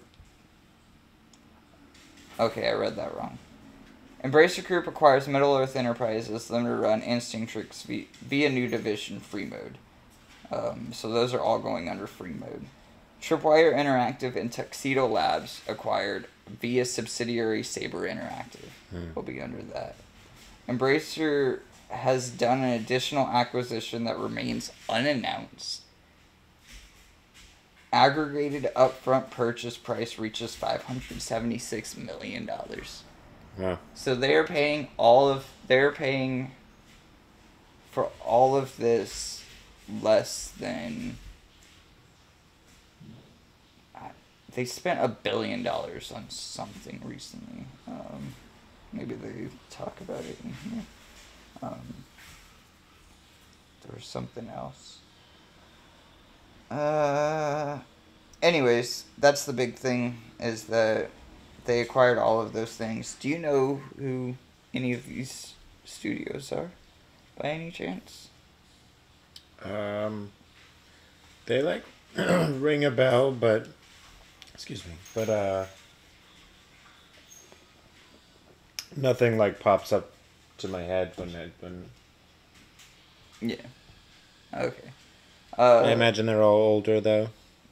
okay, I read that wrong. Embracer Group acquires Middle Earth Enterprises, Limited Run, and Stingtrix via, via New Division Free Mode. Um, so those are all going under Free Mode. Tripwire Interactive and Tuxedo Labs acquired via subsidiary Saber Interactive Hmm. will be under that. Embracer has done an additional acquisition that remains unannounced. Aggregated upfront purchase price reaches five hundred seventy-six million dollars. Wow. So they're paying all of they're paying for all of this less than I- they spent a billion dollars on something recently. Um, maybe they talk about it in here. Um, there was something else. Uh, anyways, that's the big thing is that they acquired all of those things. Do you know who any of these studios are, by any chance? Um, they like ring a bell, but excuse me, but uh, nothing like pops up to my head when I when Yeah. Okay. Uh, I imagine they're all older though.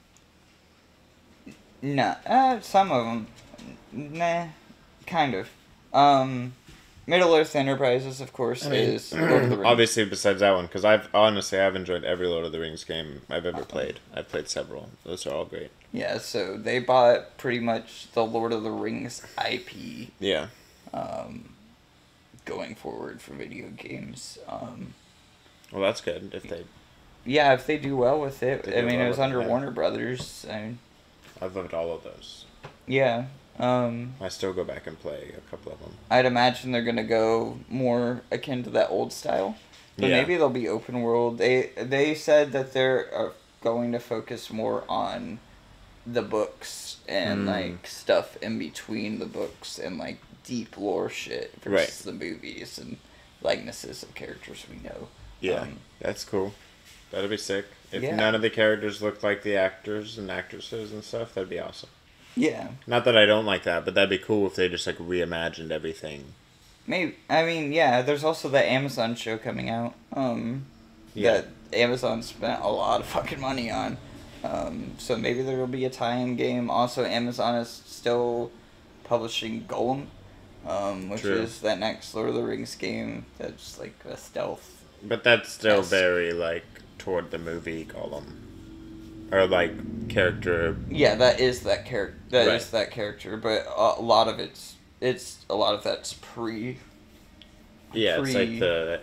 Nah, uh, some of them. Nah, kind of. Um, Middle Earth Enterprises, of course, I mean, is Lord of the Rings. obviously besides that one, because I've honestly I've enjoyed every Lord of the Rings game I've ever played. I've played several. Those are all great. Yeah, so they bought pretty much the Lord of the Rings I P Yeah. um, going forward for video games. Um, Well, that's good if they. yeah, if they do well with it. They I do mean, well it was with it, under yeah. Warner Brothers. I mean, I've loved all of those. yeah. Um, I still go back and play a couple of them. I'd imagine they're gonna go more akin to that old style, but Yeah. maybe they'll be open world. They they said that they're uh, going to focus more on the books and Mm. like stuff in between the books and like deep lore shit versus Right. the movies and likenesses of characters we know. Yeah, Um, that's cool. That'd be sick. If Yeah. none of the characters look like the actors and actresses and stuff, that'd be awesome. yeah. Not that I don't like that, but that'd be cool if they just like reimagined everything. Maybe I mean yeah. There's also the Amazon show coming out. Um, Yeah. that Amazon spent a lot of fucking money on. Um, so maybe there will be a tie-in game. Also, Amazon is still publishing Golem, um, which True. is that next Lord of the Rings game that's like a stealth. But that's still Yes. very, like, toward the movie Gollum. Or, like, character... Yeah, that is that character. That is Right. that character, but a lot of it's it's a lot of that's pre. Yeah, it's Pre- like the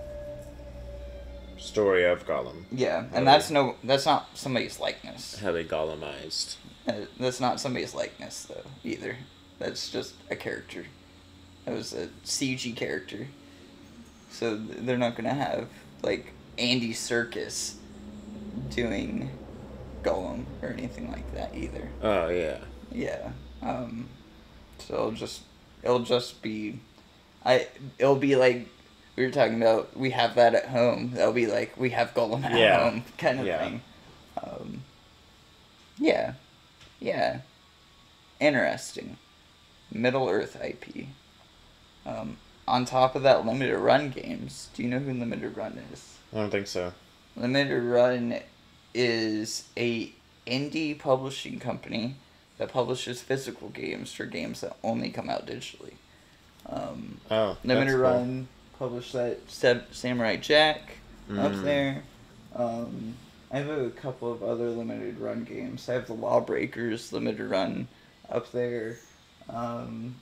story of Gollum. Yeah, Really? and that's no that's not somebody's likeness. How they Gollumized. Uh, That's not somebody's likeness though either. That's just a character. That was a C G character. So th- they're not gonna have like Andy Serkis doing Gollum or anything like that either. Oh, yeah. Yeah. Um, so it'll just it'll just be, I it'll be like we were talking about. We have that at home. That'll be like we have Gollum at Yeah. home kind of Yeah. thing. Um, yeah, yeah. Interesting. Middle Earth I P. Um, on top of that, limited run games. Do you know who Limited Run is? I don't think so. Limited Run is a indie publishing company that publishes physical games for games that only come out digitally. Um, Oh, Limited that's cool. Run published that Sam- Samurai Jack up Mm. there. Um, I have a couple of other Limited Run games. I have the Lawbreakers Limited Run up there. Um,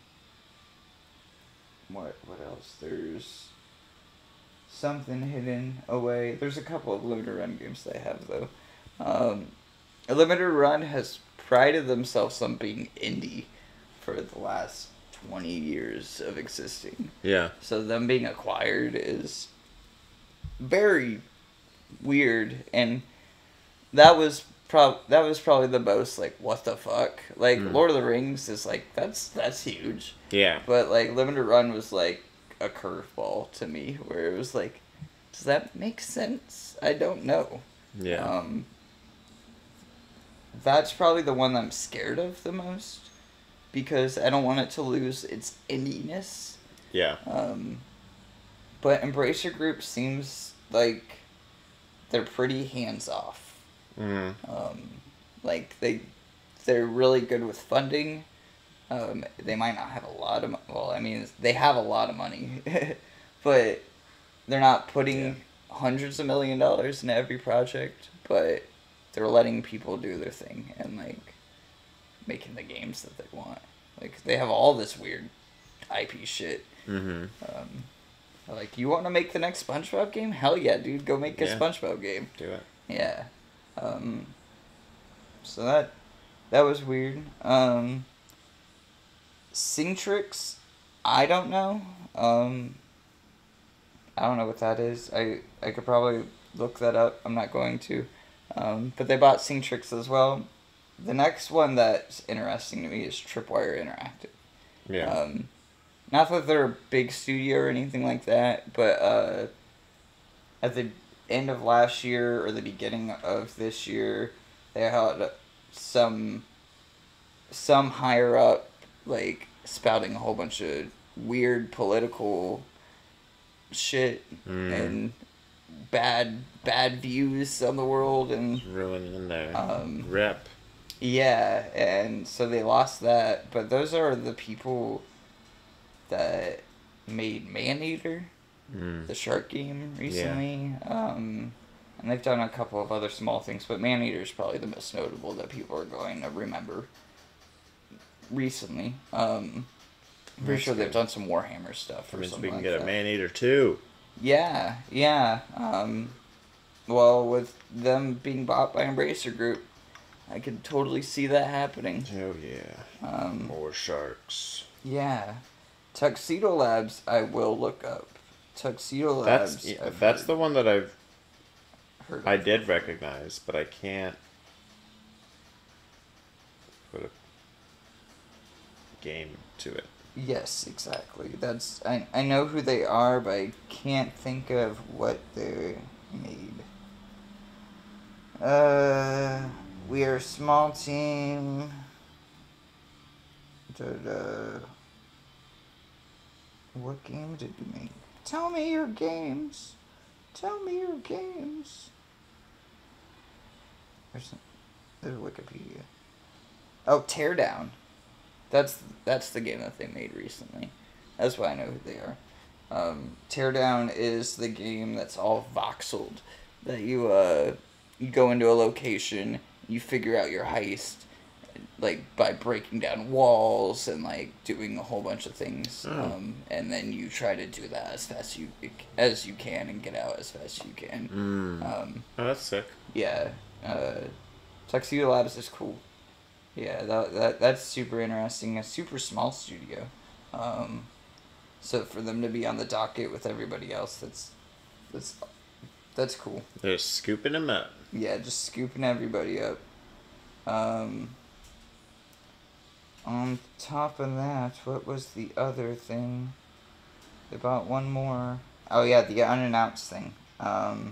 what what else? There's something hidden away. There's a couple of Limited Run games that I have though. Um, Limited Run has prided themselves on being indie for the last twenty years of existing. Yeah. So them being acquired is very weird, and that was prob that was probably the most like what the fuck. Like Mm. Lord of the Rings is like that's that's huge, Yeah. but like Limited Run was like a curveball to me, where it was like, does that make sense? I don't know. Yeah. Um, that's probably the one that I'm scared of the most, because I don't want it to lose its indiness. yeah. Um, but Embracer Group seems like they're pretty hands off. Mm. Um, like they, they're really good with funding. Um, they might not have a lot of mo- well, I mean they have a lot of money, but they're not putting Yeah. hundreds of million dollars into every project. But they're letting people do their thing and like making the games that they want. Like they have all this weird I P shit. Mm-hmm. Um, like, you want to make the next SpongeBob game? Hell yeah, dude, go make a Yeah. SpongeBob game. Do it. Yeah. Um, so that that was weird. Um, Singtrix, I don't know. Um, I don't know what that is. I, I could probably look that up. I'm not going to. Um, but they bought Singtrix as well. The next one that's interesting to me is Tripwire Interactive. Yeah. Um, not that they're a big studio or anything like that, but uh, at the end of last year or the beginning of this year, they had some some higher up like spouting a whole bunch of weird political shit Mm. and bad bad views on the world and Ruining their um, rep. yeah, and so they lost that. But those are the people that made Maneater, Mm. the shark game, recently. Um, and they've done a couple of other small things, but Maneater is probably the most notable that people are going to remember recently. Um, I'm pretty That's sure they've good. done some Warhammer stuff That or means something we can like get a that. Man-Eater too. Yeah, yeah. Um, well, with them being bought by Embracer Group, I could totally see that happening. Oh yeah. Um, More sharks. yeah. Tuxedo Labs, I will look up. Tuxedo Labs. That's yeah, I've that's heard, the one that I've heard I of. did recognize, but I can't put a game to it. Yes, exactly. That's I I know who they are, but I can't think of what they made. Uh, we are a small team. Da-da. What game did you make? Tell me your games. Tell me your games. There's, there's Wikipedia. Oh, Teardown. That's that's the game that they made recently. That's why I know who they are. Um, Teardown is the game that's all voxeled. That you uh you go into a location, you figure out your heist, like by breaking down walls and like doing a whole bunch of things. Oh. Um, and then you try to do that as fast you as you can and get out as fast as you can. Mm. Um, Oh, that's sick. yeah, uh, Tuxedo Labs is cool. Yeah, that, that that's super interesting. A super small studio. Um, so for them to be on the docket with everybody else, that's that's that's cool. They're scooping them up. Yeah, just scooping everybody up. Um, on top of that, what was the other thing? They bought one more. Oh yeah, the unannounced thing. Um,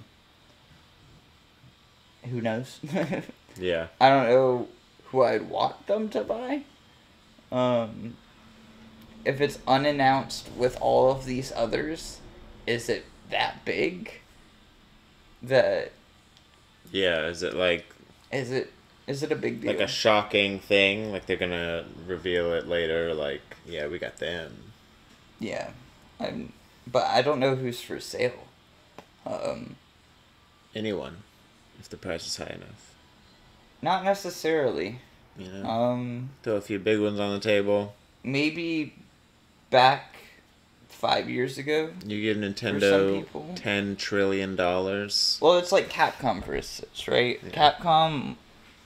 who knows? Yeah. I don't know who I'd want them to buy. Um, if it's unannounced with all of these others, is it that big? That Yeah, is it like is it is it a big deal? like a shocking thing? Like they're gonna reveal it later? Like, yeah, we got them. Yeah, I'm, but I don't know who's for sale. Um, Anyone, if the price is high enough. not necessarily. You know, Um, throw a few big ones on the table. maybe back five years ago. You give some Nintendo people. ten trillion dollars. Well, it's like Capcom versus, right? Yeah. Capcom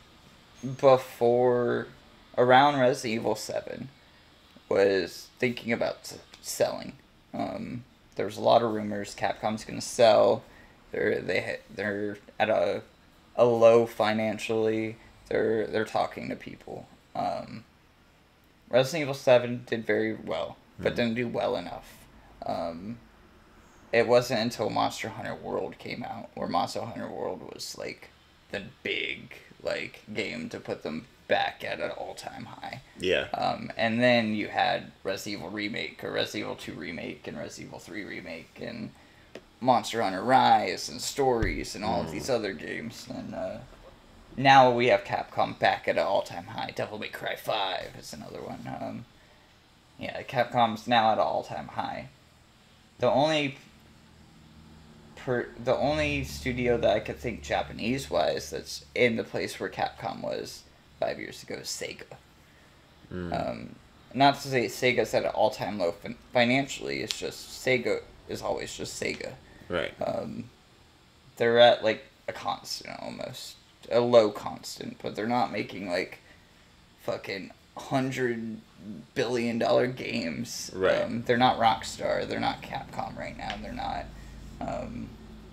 before around Resident Evil seven was thinking about s- selling. Um, there was a lot of rumors Capcom's going to sell. They're they ha- they're at a a low financially. They're they're talking to people. Um, Resident Evil seven did very well, but didn't do well enough. Um, it wasn't until Monster Hunter World came out where Monster Hunter World was like the big like game to put them back at an all time high. Yeah. Um, and then you had Resident Evil Remake or Resident Evil two Remake and Resident Evil three Remake and Monster Hunter Rise and Stories and all of these other games. And uh, now we have Capcom back at an all time high. Devil May Cry five is another one. Um, yeah, Capcom's now at an all time high. The only per, the only studio that I could think Japanese wise that's in the place where Capcom was five years ago is Sega. Um, not to say Sega's at an all time low fin- financially. It's just Sega is always just Sega. Right. Um, they're at like a constant almost, a low constant, but they're not making like fucking hundred billion dollar games. Right. Um, they're not Rockstar. They're not Capcom right now. They're not um,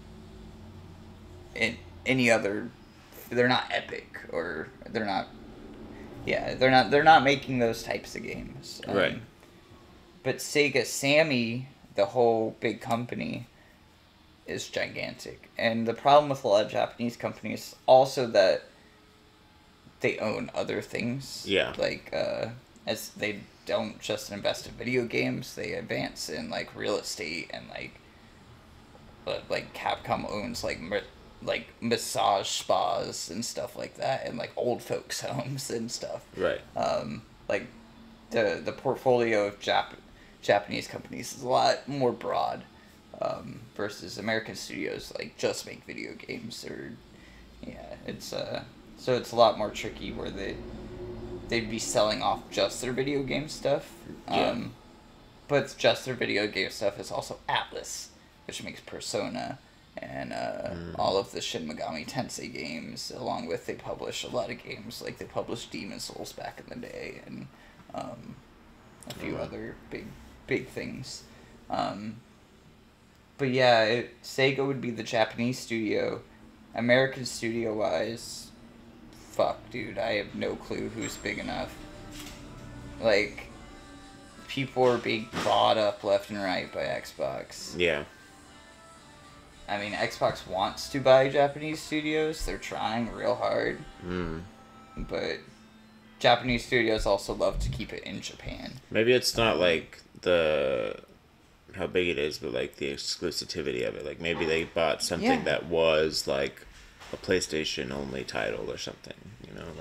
in any other. They're not Epic or they're not. Yeah, they're not. They're not making those types of games. Um, Right. But Sega Sammy, the whole big company, is gigantic. And the problem with a lot of Japanese companies is also that they own other things. Yeah. Like, uh, as they don't just invest in video games, they advance in, like, real estate and, like, but, like, Capcom owns, like, ma- like, massage spas and stuff like that and, like, old folks' homes and stuff. Right. Um, like, the, the portfolio of Jap- Japanese companies is a lot more broad. Um, versus American studios like just make video games or yeah it's uh so it's a lot more tricky where they they'd be selling off just their video game stuff Yeah. um but just their video game stuff is also Atlas, which makes Persona and uh, all of the Shin Megami Tensei games, along with they publish a lot of games like they published Demon Souls back in the day and um, a few other big big things. Um, But yeah, it, Sega would be the Japanese studio. American studio wise, fuck, dude, I have no clue who's big enough. Like, people are being bought up left and right by Xbox. Yeah. I mean, Xbox wants to buy Japanese studios. They're trying real hard. Mm. But Japanese studios also love to keep it in Japan. Maybe it's not like the how big it is, but like the exclusivity of it. Like maybe they bought something Yeah. that was like a PlayStation only title or something. You know, like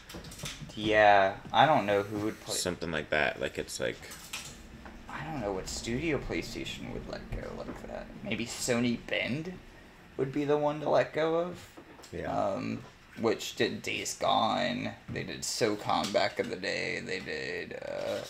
Yeah, I don't know who would play. Something like that. Like it's like I don't know what studio PlayStation would let go like that. Maybe Sony Bend would be the one to let go of. yeah. Um, which did Days Gone. They did SOCOM back in the day. They did uh,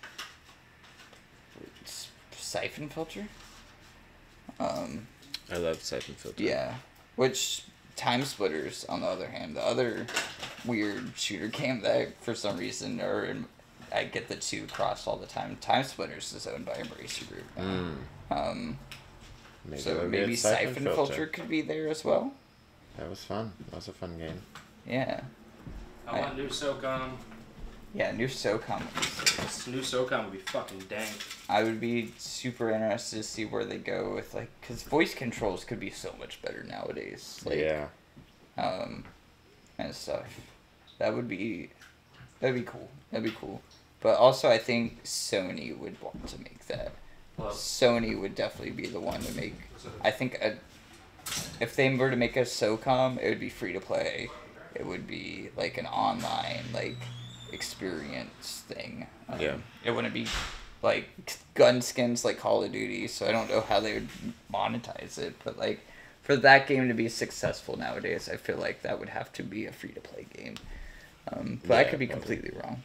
S- Siphon Filter. Um, I love Siphon Filter. yeah, which Time Splitters on the other hand, the other weird shooter game that I, for some reason, or I get the two crossed all the time. Time Splitters is owned by Embracer Group. now. Mm. Um, Maybe so we'll maybe get Siphon Filter could be there as well. That was fun. That was a fun game. Yeah. I want new SOCOM. Yeah, new SOCOM would be sick. This new SOCOM would be fucking dank. I would be super interested to see where they go with, like, because voice controls could be so much better nowadays. Like, yeah. Um, and stuff. That would be, that'd be cool. That'd be cool. But also, I think Sony would want to make that. Well, Sony would definitely be the one to make. I think a, if they were to make a SOCOM, it would be free to play. It would be like an online like experience thing. Um, Yeah. It wouldn't be like gun skins like Call of Duty. So I don't know how they would monetize it, but like for that game to be successful nowadays, I feel like that would have to be a free to play game. Um, but I Yeah, could be probably. completely wrong.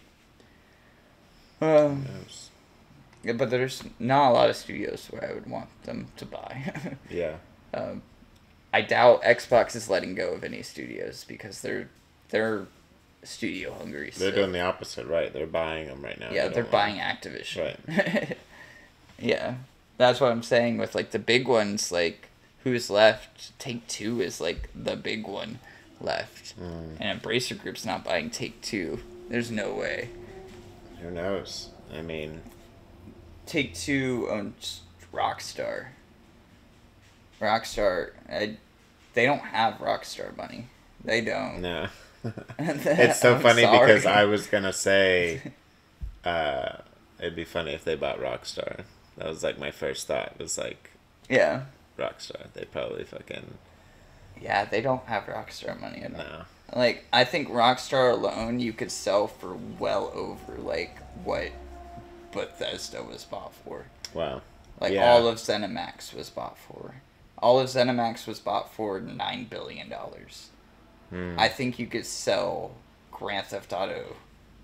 Um, Yes. yeah, but there's not a lot of studios where I would want them to buy. Yeah. um, I doubt Xbox is letting go of any studios because they're they're studio hungry. They're so- doing the opposite, right? They're buying them right now. yeah, They they're don't buying want- Activision. Right. Yeah, that's what I'm saying with like the big ones. Like who's left? Take Two is like the big one left, Mm. and Embracer Group's not buying Take Two. There's no way. Who knows? I mean, Take Two owns Rockstar. Rockstar, I, they don't have Rockstar money. They don't. no. It's so I'm funny sorry. because I was gonna say, uh, it'd be funny if they bought Rockstar. That was like my first thought. Was like Yeah. Rockstar. They probably fucking Yeah, they don't have Rockstar money enough. no. Like, I think Rockstar alone you could sell for well over, like, what Bethesda was bought for. Wow. Like, Yeah. all of ZeniMax was bought for. All of ZeniMax was bought for nine billion dollars. Hmm. I think you could sell Grand Theft Auto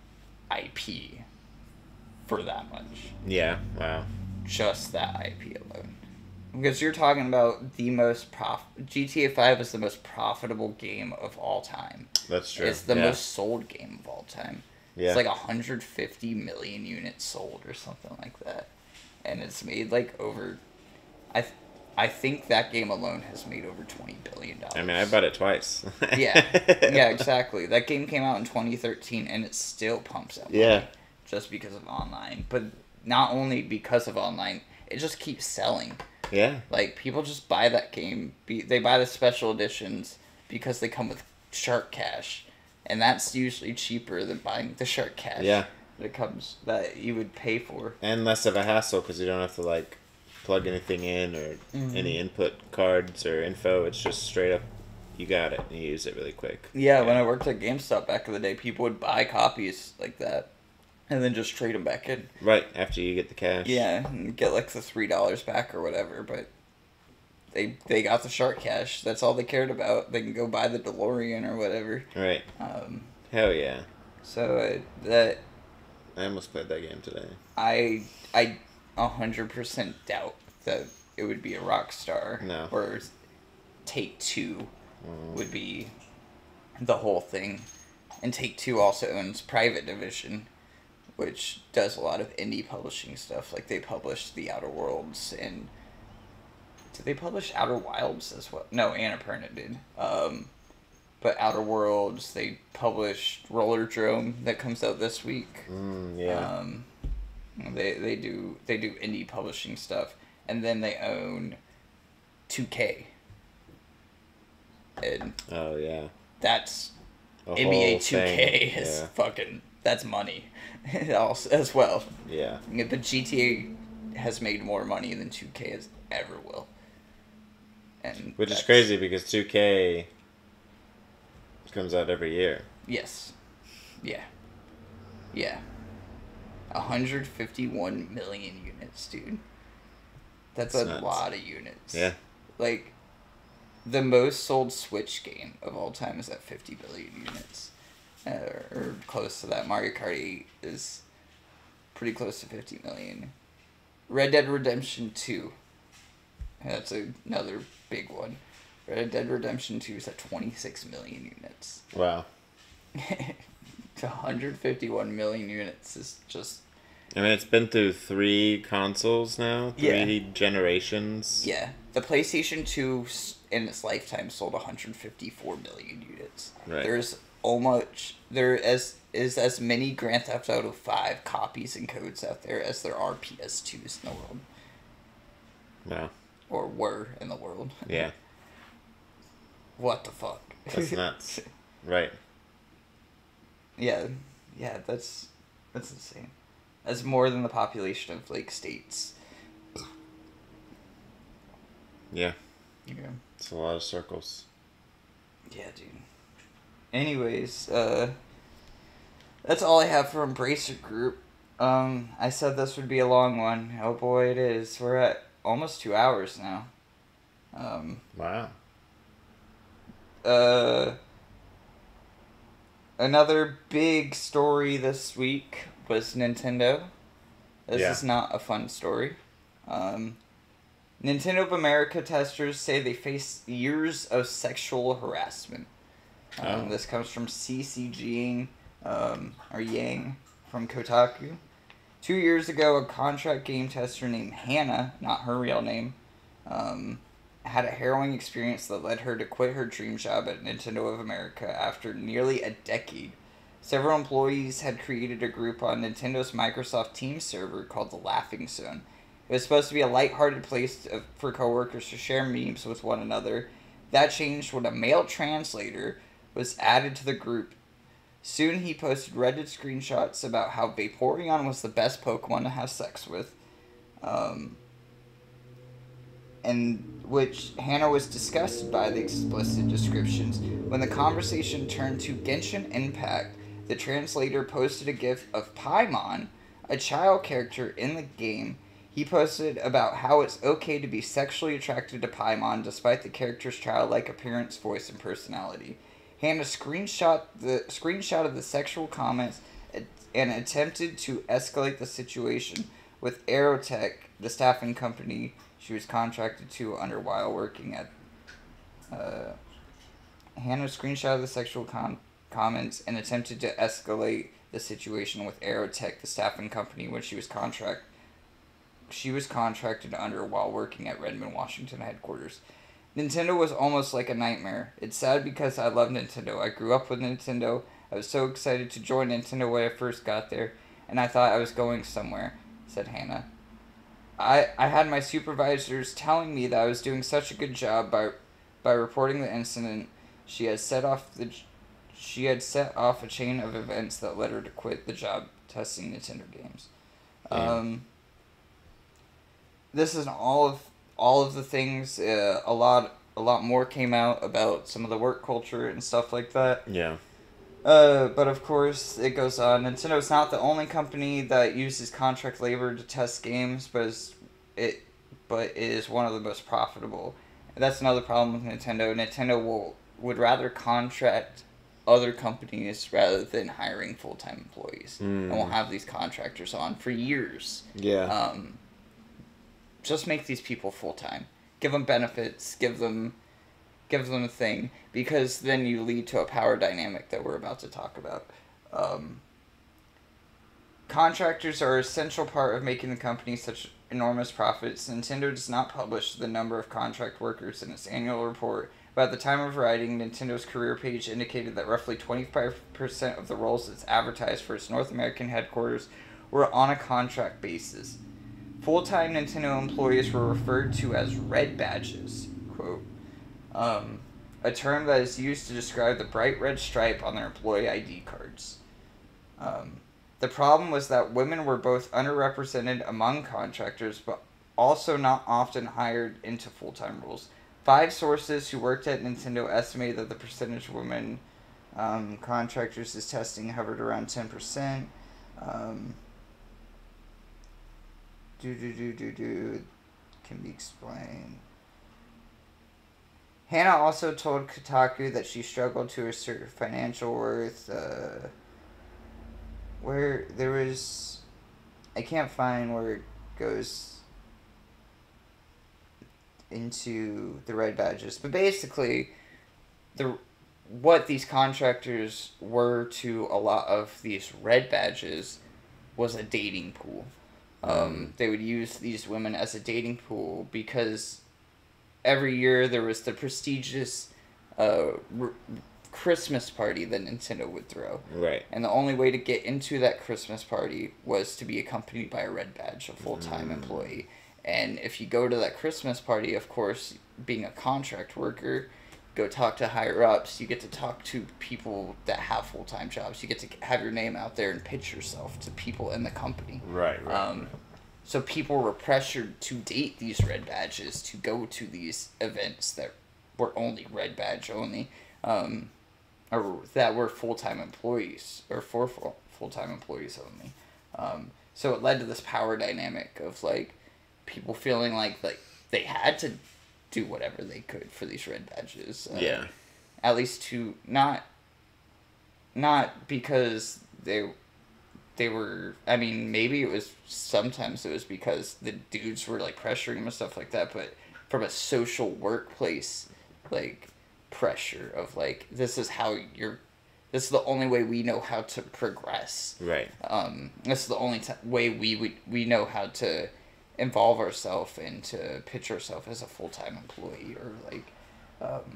I P for that much. Yeah. Wow. Just that I P alone. Because you're talking about the most prof... G T A five is the most profitable game of all time. That's true. It's the yeah. most sold game of all time. Yeah. It's like one hundred fifty million units sold or something like that. And it's made like over... I th- I think that game alone has made over twenty billion dollars. I mean, I bought it twice. yeah, yeah, exactly. That game came out in twenty thirteen, and it still pumps out money Yeah. just because of online. But not only because of online, it just keeps selling. Yeah. Like, people just buy that game. Be, they buy the special editions because they come with Shark Cash, and that's usually cheaper than buying the Shark Cash. Yeah. That comes that you would pay for. And less of a hassle because you don't have to like plug anything in or Mm-hmm. any input cards or info. It's just straight up, you got it and you use it really quick. Yeah, when I worked at GameStop back in the day, people would buy copies like that, and then just trade them back in. Right after you get the cash. Yeah, and get like the three dollars back or whatever. But they they got the Shark Cash. That's all they cared about. They can go buy the DeLorean or whatever. Right. Um, Hell yeah. so uh, that I almost played that game today. I I a hundred percent doubt that it would be a Rockstar. No. Or Take Two Mm. would be the whole thing, and Take Two also owns Private Division, which does a lot of indie publishing stuff. Like they published The Outer Worlds and did they publish Outer Wilds as well? No, Annapurna did. Um, but Outer Worlds, they published Roller Drome that comes out this week. Mm, yeah. Um, they they do they do indie publishing stuff, and then they own two K. And oh yeah. that's A N B A whole two K thing. is Yeah. fucking that's money, also as well. Yeah. Yeah, but G T A has made more money than two K has ever will. And Which is that's- crazy because two K comes out every year. Yes. Yeah. Yeah. one hundred fifty-one million units, dude. That's, That's a nuts. lot of units. Yeah. Like, the most sold Switch game of all time is at fifty billion units. Uh, or close to that. Mario Kart eight is pretty close to fifty million. Red Dead Redemption two. That's a, another big one. Red Dead Redemption two is at twenty-six million units. Wow. one hundred fifty-one million units is just... I mean, it's been through three consoles now, three Yeah. generations. Yeah. The PlayStation two s- in its lifetime sold one hundred fifty-four million units. Right. There's almost... There is, is as many Grand Theft Auto five copies and codes out there as there are P S twos in the world. Wow. Or were in the world. Yeah. What the fuck? That's nuts. Right. Yeah, yeah, that's that's insane. That's more than the population of like states. Yeah. Yeah. It's a lot of circles. Yeah, dude. Anyways, uh, that's all I have for Embracer Group. Um, I said this would be a long one. Oh boy, it is. We're at almost two hours now. Um, Wow. uh, another big story this week was Nintendo. This Yeah. is not a fun story. Um, Nintendo of America testers say they face years of sexual harassment. Um, Oh. This comes from C C G, um, or Yang, from Kotaku. Two years ago, a contract game tester named Hannah, not her real name, um, had a harrowing experience that led her to quit her dream job at Nintendo of America after nearly a decade. Several employees had created a group on Nintendo's Microsoft Teams server called the Laughing Zone. It was supposed to be a lighthearted place to, for coworkers to share memes with one another. That changed when a male translator was added to the group. Soon he posted Reddit screenshots about how Vaporeon was the best Pokemon to have sex with. Um, and which Hannah was disgusted by the explicit descriptions. When the conversation turned to Genshin Impact, the translator posted a gif of Paimon, a child character in the game. He posted about how it's okay to be sexually attracted to Paimon despite the character's childlike appearance, voice, and personality. Hannah screenshot the screenshot of the sexual comments and attempted to escalate the situation with Aerotech, the staffing company she was contracted to under while working at. Uh, Hannah screenshot the sexual com- comments and attempted to escalate the situation with Aerotech, the staffing company, when she was contract. She was contracted under while working at Redmond, Washington headquarters. Nintendo was almost like a nightmare. It's sad because I love Nintendo. I grew up with Nintendo. I was so excited to join Nintendo when I first got there, and I thought I was going somewhere, said Hannah. I, I had my supervisors telling me that I was doing such a good job by by reporting the incident. She had set off the she had set off a chain of events that led her to quit the job testing Nintendo games. Yeah. Um, this is all of all of the things. Uh, a lot a lot more came out about some of the work culture and stuff like that. Yeah. Uh, but of course, it goes on. Nintendo's not the only company that uses contract labor to test games, but it's, it, but it is one of the most profitable. And that's another problem with Nintendo. Nintendo will would rather contract other companies rather than hiring full time employees, Mm. and will have these contractors on for years. Yeah. Um, just make these people full time. Give them benefits. Give them. Give them a thing, because then you lead to a power dynamic that we're about to talk about. Um, contractors are an essential part of making the company such enormous profits. Nintendo does not publish the number of contract workers in its annual report, but at the time of writing, Nintendo's career page indicated that roughly twenty-five percent of the roles it's advertised for its North American headquarters were on a contract basis. Full-time Nintendo employees were referred to as red badges, quote. Um, a term that is used to describe the bright red stripe on their employee I D cards. Um, the problem was that women were both underrepresented among contractors, but also not often hired into full-time roles. Five sources who worked at Nintendo estimated that the percentage of women Um, contractors' is testing hovered around ten percent. Um, do do do do do can be explained. Hannah also told Kotaku that she struggled to assert her financial worth. Uh, where there was, I can't find where it goes into the red badges, but basically, the what these contractors were to a lot of these red badges was a dating pool. Um, they would use these women as a dating pool because every year there was the prestigious uh, r- Christmas party that Nintendo would throw. Right. And the only way to get into that Christmas party was to be accompanied by a red badge, a full-time mm. employee. And if you go to that Christmas party, of course, being a contract worker, go talk to higher ups, you get to talk to people that have full-time jobs. You get to have your name out there and pitch yourself to people in the company. Right, right. Um, so people were pressured to date these red badges, to go to these events that were only red badge only, um, or that were full-time employees, or for full, full-time employees only. Um, so it led to this power dynamic of, like, people feeling like, like they had to do whatever they could for these red badges. Uh, yeah. At least to not, not because they, they were, I mean, maybe it was, sometimes it was because the dudes were, like, pressuring them and stuff like that, but from a social workplace, like, pressure of, like, this is how you're, this is the only way we know how to progress. Right. Um, this is the only t- way we, we, we know how to involve ourselves and to pitch ourselves as a full-time employee, or like, um,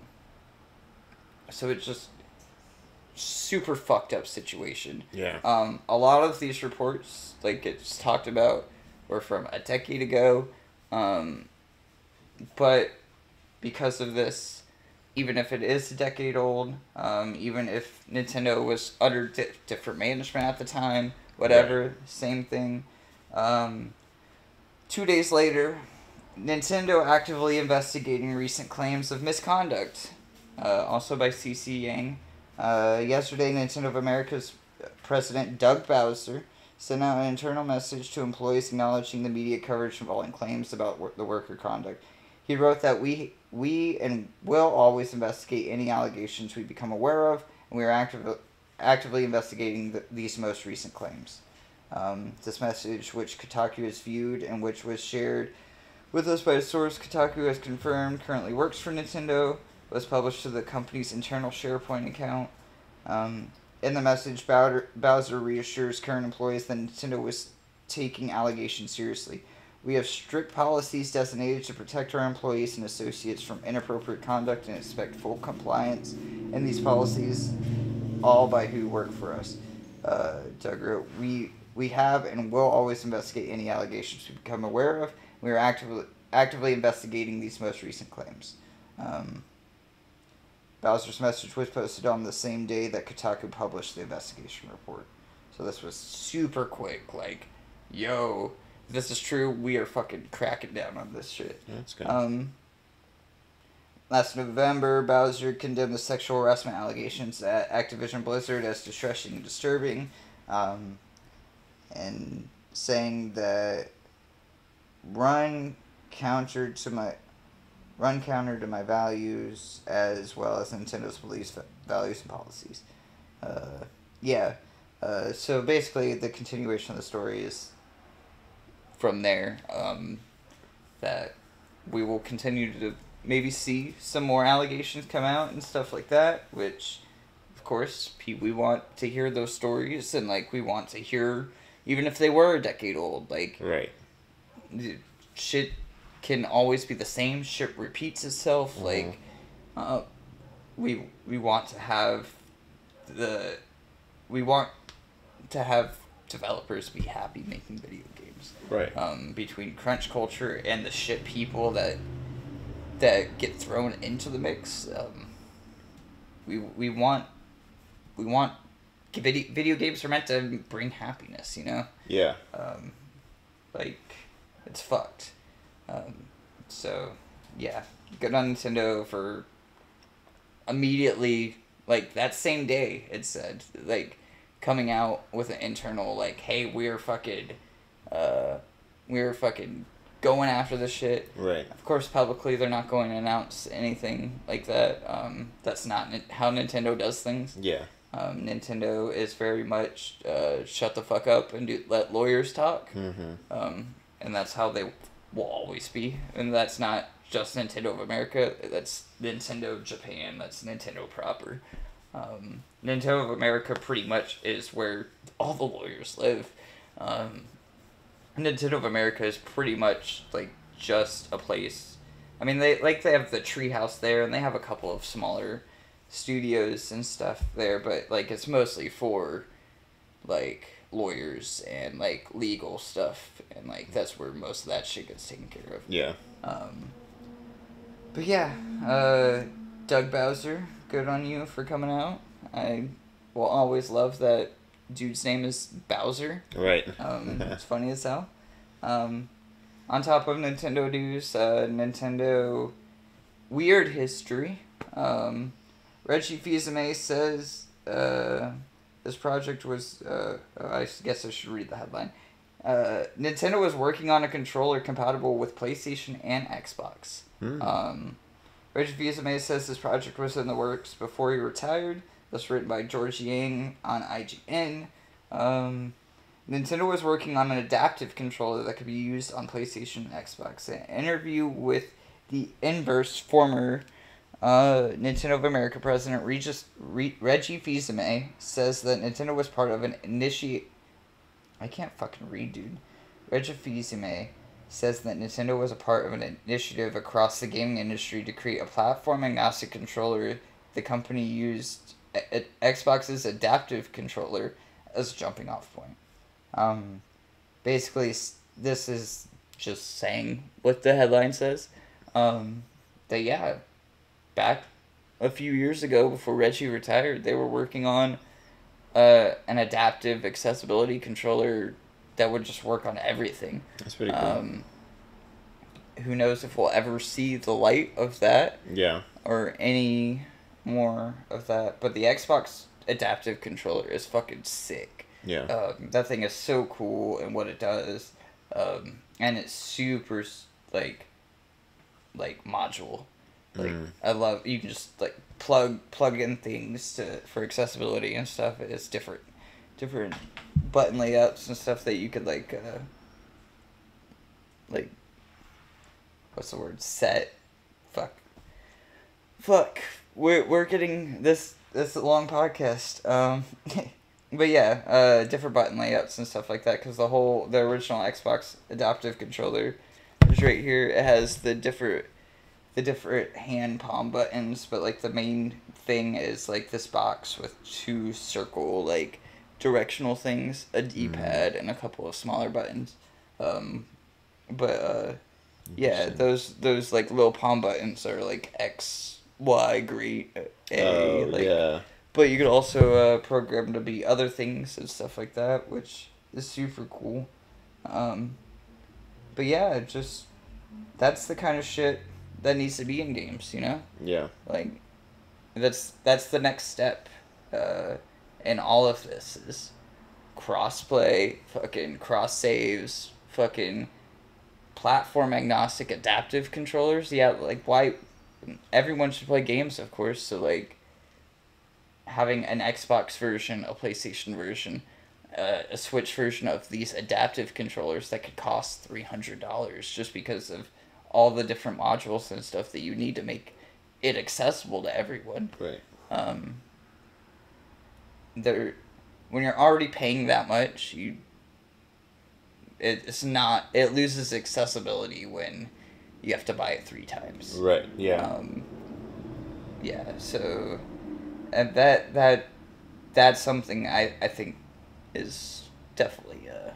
so it's just super fucked up situation. Yeah. Um, a lot of these reports, like it's talked about, were from a decade ago, um, but because of this, even if it is a decade old, um, even if Nintendo was under di- different management at the time, whatever, right. Same thing. Um, Two days later, Nintendo actively investigating recent claims of misconduct, uh, also by C C Yang. Uh, yesterday, Nintendo of America's president, Doug Bowser, sent out an internal message to employees acknowledging the media coverage involving claims about wor- the worker conduct. He wrote that we we and will always investigate any allegations we become aware of, and we are active, actively investigating the, these most recent claims. Um, this message, which Kotaku has viewed and which was shared with us by a source Kotaku has confirmed currently works for Nintendo, was published to the company's internal SharePoint account. Um, in the message, Bowser, Bowser reassures current employees that Nintendo was taking allegations seriously. We have strict policies designated to protect our employees and associates from inappropriate conduct and expect full compliance in these policies, all by who work for us. Uh, Doug wrote, we... We have and will always investigate any allegations we become aware of. We are actively actively investigating these most recent claims. Um, Bowser's message was posted on the same day that Kotaku published the investigation report. So this was super quick. Like, yo, if this is true, we are fucking cracking down on this shit. That's good. Um, last November, Bowser condemned the sexual harassment allegations at Activision Blizzard as distressing and disturbing. Um... and saying that run counter to my run counter to my values as well as Nintendo's beliefs, values, and policies. Uh, yeah. Uh, so basically, the continuation of the story is from there. Um, that we will continue to maybe see some more allegations come out and stuff like that, which, of course, we want to hear those stories, and like we want to hear. Even if they were a decade old, like, right, shit can always be the same. Shit repeats itself. Mm-hmm. Like, uh, we we want to have the we want to have developers be happy making video games. Right. Um, between crunch culture and the shit people that that get thrown into the mix, um, we we want we want. Video, video games are meant to bring happiness, you know? Yeah. Um, like, it's fucked. Um, so, yeah. Good on Nintendo for immediately like that same day it said, like, coming out with an internal, like, hey, we're fucking, uh, we're fucking going after this shit. Right. Of course, publicly, they're not going to announce anything like that. Um, that's not ni- how Nintendo does things. Yeah. Um, Nintendo is very much uh, shut the fuck up and do, let lawyers talk. Mm-hmm. Um, and that's how they will always be. And that's not just Nintendo of America. That's Nintendo of Japan. That's Nintendo proper. Um, Nintendo of America pretty much is where all the lawyers live. Um, Nintendo of America is pretty much like just a place. I mean, they like they have the treehouse there, and they have a couple of smaller studios and stuff there, but like it's mostly for like lawyers and like legal stuff, and like that's where most of that shit gets taken care of. Yeah. Um, but yeah, uh, Doug Bowser, good on you for coming out. I will always love that dude's name is Bowser. Right. Um, it's funny as hell. Um, on top of Nintendo news, uh, Nintendo weird history. Um, Reggie Fils-Aimé says uh, this project was. Uh, I guess I should read the headline. Uh, Nintendo was working on a controller compatible with PlayStation and Xbox. Hmm. Um, Reggie Fils-Aimé says this project was in the works before he retired. That's written by George Yang on I G N. Um, Nintendo was working on an adaptive controller that could be used on PlayStation and Xbox. In an interview with the Inverse, former uh, Nintendo of America president Regis, Re, Reggie Fils-Aimé says that Nintendo was part of an initiate. I can't fucking read, dude. Reggie Fils-Aimé says that Nintendo was a part of an initiative across the gaming industry to create a platform-agnostic controller. The company used a- a- Xbox's adaptive controller as a jumping-off point. Um, basically, s- this is just saying what the headline says. Um, that, yeah, back a few years ago, before Reggie retired, they were working on uh, an adaptive accessibility controller that would just work on everything. That's pretty cool. Um, who knows if we'll ever see the light of that Yeah. or any more of that. But the Xbox adaptive controller is fucking sick. Yeah. Um, that thing is so cool and what it does. Um, and it's super, s- like, like, module. Like, Mm. I love, you can just, like, plug plug in things to for accessibility and stuff. It's different, different button layouts and stuff that you could, like, uh, like, what's the word? Set. Fuck. Fuck. We're, we're getting this, this long podcast. Um, but yeah, uh, different button layouts and stuff like that, because the whole, the original Xbox adaptive controller is right here. It has the different, the different hand palm buttons, but like the main thing is like this box with two circle, like, directional things, a D-pad, and a couple of smaller buttons. Um, but, uh, yeah, those, those, like, little palm buttons are, like, X, Y, green, A, Oh, like, yeah. but you could also, uh, program them to be other things and stuff like that, which is super cool. Um, but yeah, just, that's the kind of shit that needs to be in games, you know? Yeah. Like, that's, that's the next step, uh, in all of this is crossplay, fucking cross saves, fucking platform agnostic adaptive controllers. Yeah, like, why everyone should play games, of course, so like having an Xbox version, a PlayStation version, uh, a Switch version of these adaptive controllers that could cost three hundred dollars just because of all the different modules and stuff that you need to make it accessible to everyone. Right. Um, there, when you're already paying that much, you it, it's not, it loses accessibility when you have to buy it three times. Right. Yeah. Um, yeah. So, and that that that's something I I think is definitely a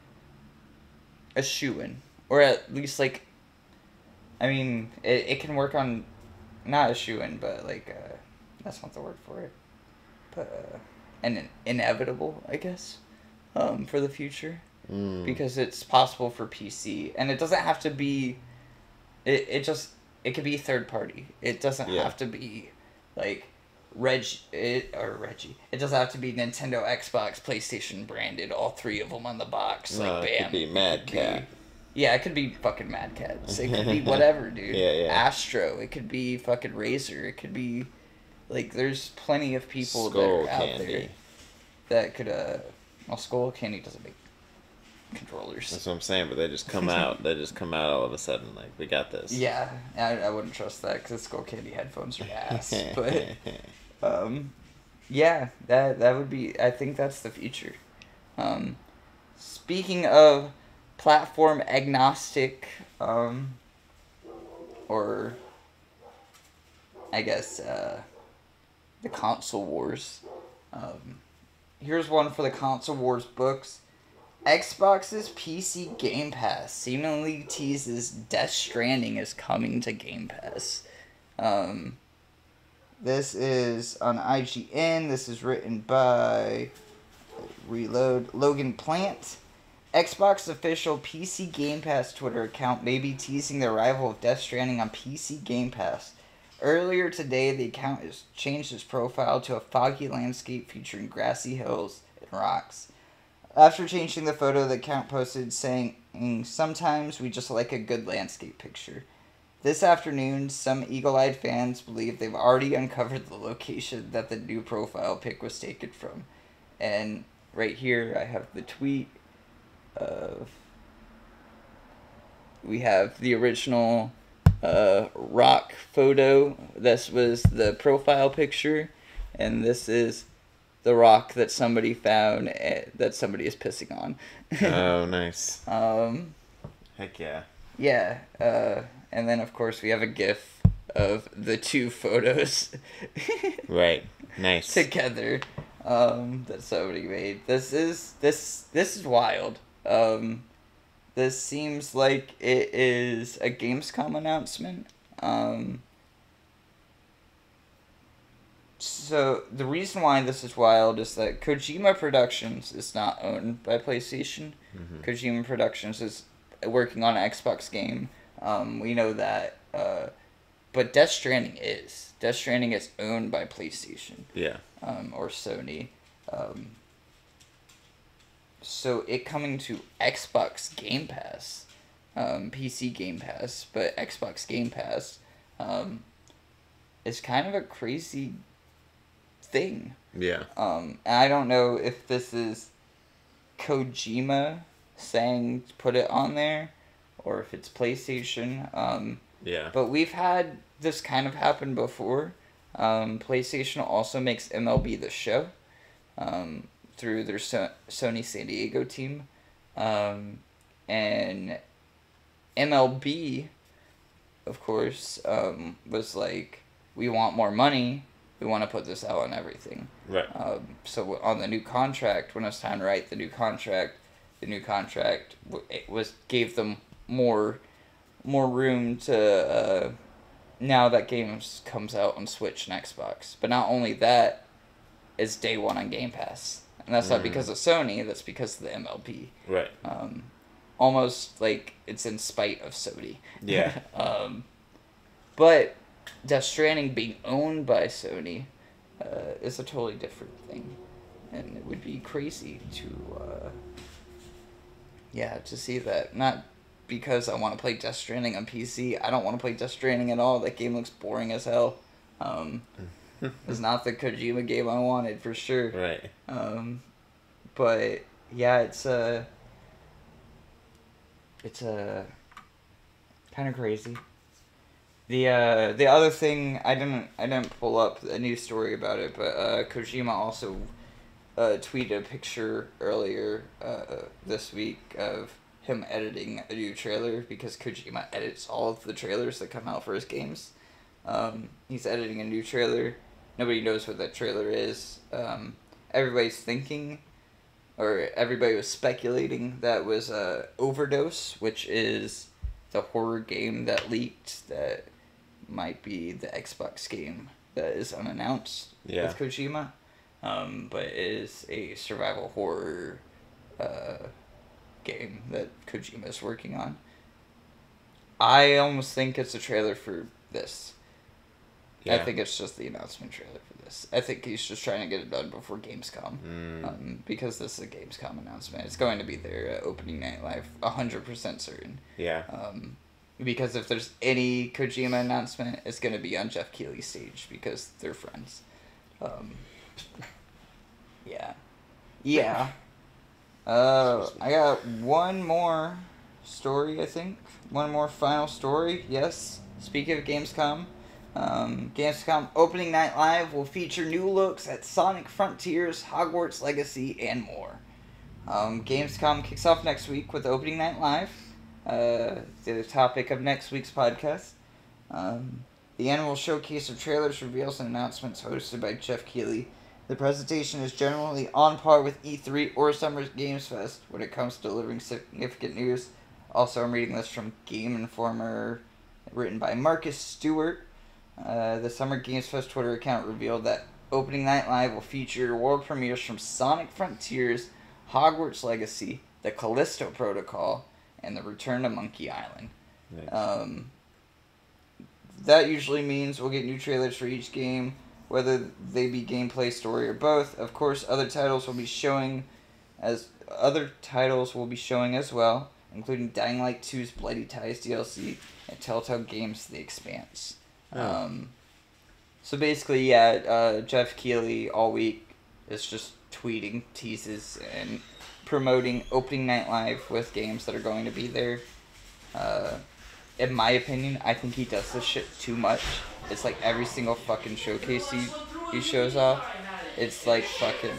a shoo-in, or at least like, I mean, it it can work on, not a shoo-in, but like uh, that's not the word for it, but uh, an inevitable, I guess, um, for the future. Mm. Because it's possible for P C, and it doesn't have to be, it, it just, it could be third party. It doesn't Yeah. have to be, like, Reg it or Reggie. It doesn't have to be Nintendo, Xbox, PlayStation branded. All three of them on the box. No, like it bam. could be Mad could Cat. Be, yeah, it could be fucking Mad Cat. It could be whatever, dude. Yeah, yeah. Astro. It could be fucking Razer. It could be like there's plenty of people Skull that are out Candy. there that could uh. Well, Skull Candy doesn't make controllers. That's what I'm saying, but they just come out. They just come out all of a sudden. Like, we got this. Yeah, I, I wouldn't trust that because Skull Candy headphones are ass. But um, yeah, that that would be. I think that's the future. Um, speaking of platform agnostic, um, or I guess uh, the console wars. Um, here's one for the console wars books. Xbox's P C Game Pass seemingly teases Death Stranding is coming to Game Pass. Um, this is on I G N. This is written by Reload Logan Plant. Xbox official P C Game Pass Twitter account may be teasing the arrival of Death Stranding on P C Game Pass. Earlier today, the account has changed its profile to a foggy landscape featuring grassy hills and rocks. After changing the photo, the account posted saying, "Sometimes we just like a good landscape picture." This afternoon, some eagle-eyed fans believe they've already uncovered the location that the new profile pic was taken from. And right here, I have the tweet of... We have the original uh, rock photo. This was the profile picture. And this is the rock that somebody found uh, that somebody is pissing on. Oh, nice. um, Heck yeah. yeah. Uh, and then, of course, we have a GIF of the two photos Right. Nice. together um, that somebody made. This is this this is wild. Um, this seems like it is a Gamescom announcement. Um, So, the reason why this is wild is that Kojima Productions is not owned by PlayStation. Mhm. Kojima Productions is working on an Xbox game. Um, we know that. Uh, but Death Stranding is. Death Stranding is owned by PlayStation. Yeah. Um, or Sony. Um, so, it coming to Xbox Game Pass. Um, P C Game Pass, but Xbox Game Pass. Um, is kind of a crazy thing. Yeah. Um, and I don't know if this is Kojima saying put it on there, or if it's PlayStation. Um, Yeah. but we've had this kind of happen before. Um, PlayStation also makes M L B The Show um, through their so- Sony San Diego team. Um, and M L B, of course, um, was like, we want more money. We want to put this out on everything. Right. Um, so on the new contract, when it was time to write the new contract, the new contract w- it was gave them more, more room to. Uh, now that games comes out on Switch and Xbox, but not only that, it's day one on Game Pass, and that's not Mhm. because of Sony. That's because of the M L B. Right. Um, almost like it's in spite of Sony. Yeah. um, but Death Stranding being owned by Sony uh, is a totally different thing, and it would be crazy to, uh, yeah, to see that. Not because I want to play Death Stranding on P C. I don't want to play Death Stranding at all. That game looks boring as hell. Um, it's not the Kojima game I wanted for sure. Right. Um, but yeah, it's a, it's a, kind of crazy. The uh, the other thing I didn't I didn't pull up a news story about it, but uh, Kojima also uh, tweeted a picture earlier uh, this week of him editing a new trailer, because Kojima edits all of the trailers that come out for his games. Um, he's editing a new trailer. Nobody knows what that trailer is. Um, everybody's thinking, or everybody was speculating that was uh, Overdose, which is the horror game that leaked that might be the Xbox game that is unannounced Yeah. with Kojima. Um, but it is a survival horror uh, game that Kojima is working on. I almost think it's a trailer for this. I Yeah. think it's just the announcement trailer for this. I think he's just trying to get it done before Gamescom. Mm. Um, because this is a Gamescom announcement. It's going to be their uh, opening night live, one hundred percent certain. Yeah. Um, because if there's any Kojima announcement, it's going to be on Jeff Keighley's stage because they're friends. Um, yeah. Yeah. Uh, I got one more story, I think. One more final story, yes. Speaking of Gamescom, um, Gamescom Opening Night Live will feature new looks at Sonic Frontiers, Hogwarts Legacy, and more. Um, Gamescom kicks off next week with Opening Night Live, uh, the topic of next week's podcast. Um, the annual showcase of trailers, reveals, and announcements hosted by Jeff Keighley. The presentation is generally on par with E three or Summer Games Fest when it comes to delivering significant news. Also, I'm reading this from Game Informer, written by Marcus Stewart. Uh, the Summer Games Fest Twitter account revealed that Opening Night Live will feature world premieres from Sonic Frontiers, Hogwarts Legacy, the Callisto Protocol, and the Return to Monkey Island. Nice. Um, that usually means we'll get new trailers for each game, whether they be gameplay, story, or both. Of course, other titles will be showing as other titles will be showing as well, including Dying Light two's Bloody Ties D L C and Telltale Games' The Expanse. Oh. Um, so basically, yeah, uh, Jeff Keighley all week is just tweeting teases and promoting Opening Night Live with games that are going to be there. Uh, in my opinion, I think he does this shit too much. It's like every single fucking showcase he, he shows off. It's like fucking...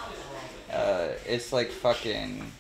Uh, it's like fucking...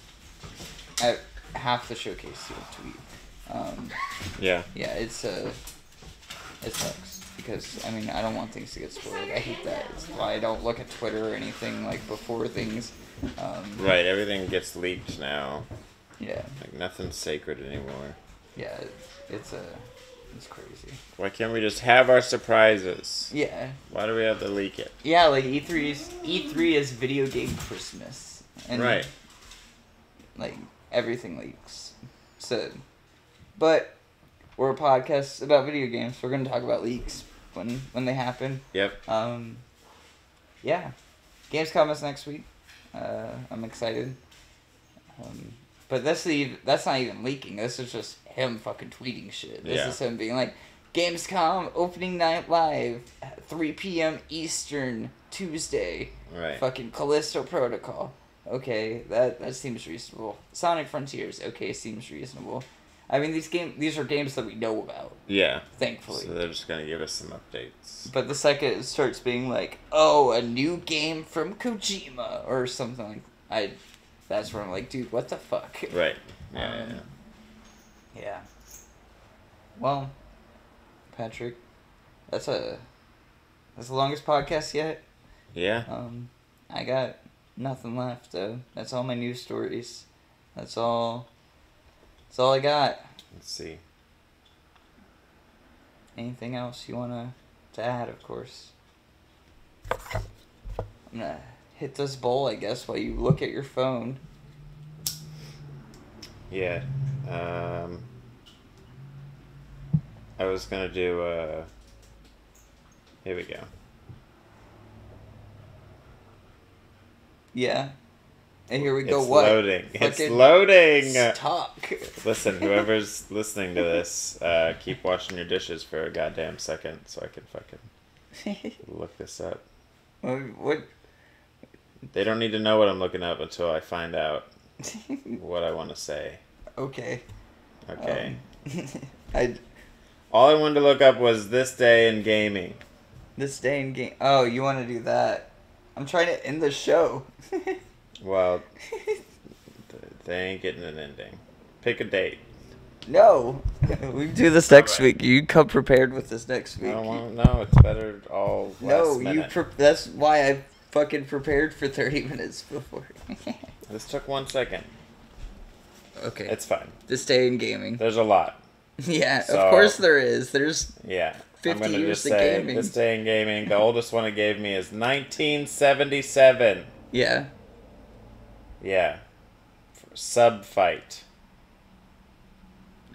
At half the showcase he'll tweet. Um, Yeah. yeah, it's uh, it sucks because I mean I don't want things to get spoiled. I hate that. It's why I don't look at Twitter or anything like before things. Um, Right, everything gets leaked now. Yeah, Like, nothing's sacred anymore. yeah, it, it's a, uh, it's crazy. Why can't we just have our surprises? Yeah, Why do we have to leak it? yeah, like E three is E three is video game Christmas, and Right. like everything leaks. So, but we're a podcast about video games. So we're gonna talk about leaks when when they happen. Yep. Um, yeah, Gamescom is next week. Uh, I'm excited. Um, but that's the that's not even leaking. This is just him fucking tweeting shit. This Yeah. is him being like, Gamescom opening night live, three p.m. Eastern, Tuesday. Right. Fucking Callisto Protocol. Okay, that that seems reasonable. Sonic Frontiers. Okay, seems reasonable. I mean, these game these are games that we know about, Yeah. thankfully. So they're just gonna give us some updates. But the second it starts being like, oh, a new game from Kojima or something like, I, that's where I'm like, dude, what the fuck? Right. Yeah. Um, yeah. Yeah. Well, Patrick, that's a that's the longest podcast yet. Yeah. Um, I got nothing left though. That's all my news stories. That's all. That's all I got. Let's see. Anything else you wanna to add? Of course. I'm gonna hit this bowl, I guess, while you look at your phone. Yeah. Um. I was gonna do. Uh. Here we go. Yeah. And here we go. It's what? loading. It's Fucking loading. Talk. Listen, whoever's listening to this, uh, keep washing your dishes for a goddamn second so I can fucking look this up. what? what? They don't need to know what I'm looking up until I find out what I want to say. Okay. Okay. Um, I All I wanted to look up was this day in gaming. this day in game. Oh, you want to do that? I'm trying to end the show. Well, th- they ain't getting an ending. Pick a date. No, we do this next week. You come prepared with this next I week. don't want to know. It's better all last no, you. minute. Pre- that's why I fucking prepared for thirty minutes before. This took one second. Okay. It's fine. This day in gaming. There's a lot. Yeah, So- of course there is. There's Yeah. fifty I'm gonna years just of say gaming. this day in gaming. The oldest one it gave me is nineteen seventy-seven. yeah. Yeah. Sub fight.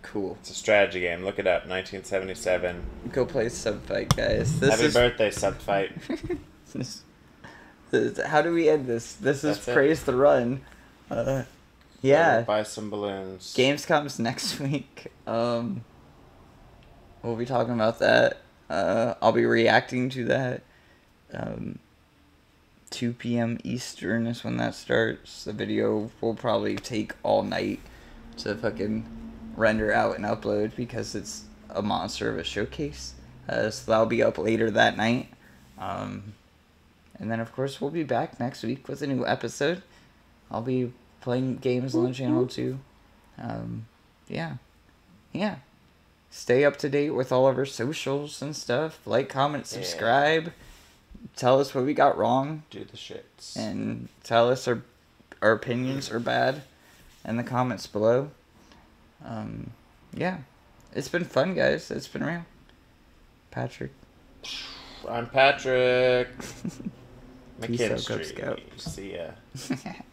Cool. It's a strategy game. Look it up. nineteen seventy-seven. Go play Subfight, guys. This Happy is birthday, Subfight. this, this, how do we end this? This is That's it. Praise the Run. Uh, yeah. Buy some balloons. Gamescom's next week. Um, we'll be talking about that. Uh, I'll be reacting to that. Um, two p.m. Eastern is when that starts. The video will probably take all night to fucking render out and upload because it's a monster of a showcase. Uh, so that'll be up later that night. Um, and then, of course, we'll be back next week with a new episode. I'll be playing games on the channel, too. Um, yeah. Yeah. Stay up to date with all of our socials and stuff. Like, comment, subscribe. Yeah. Tell us what we got wrong. Do the shits. And tell us our, our opinions are bad in the comments below. Um, yeah. It's been fun, guys. It's been real. Patrick. I'm Patrick. Peace out, Cub McKinstry. Scout. See ya.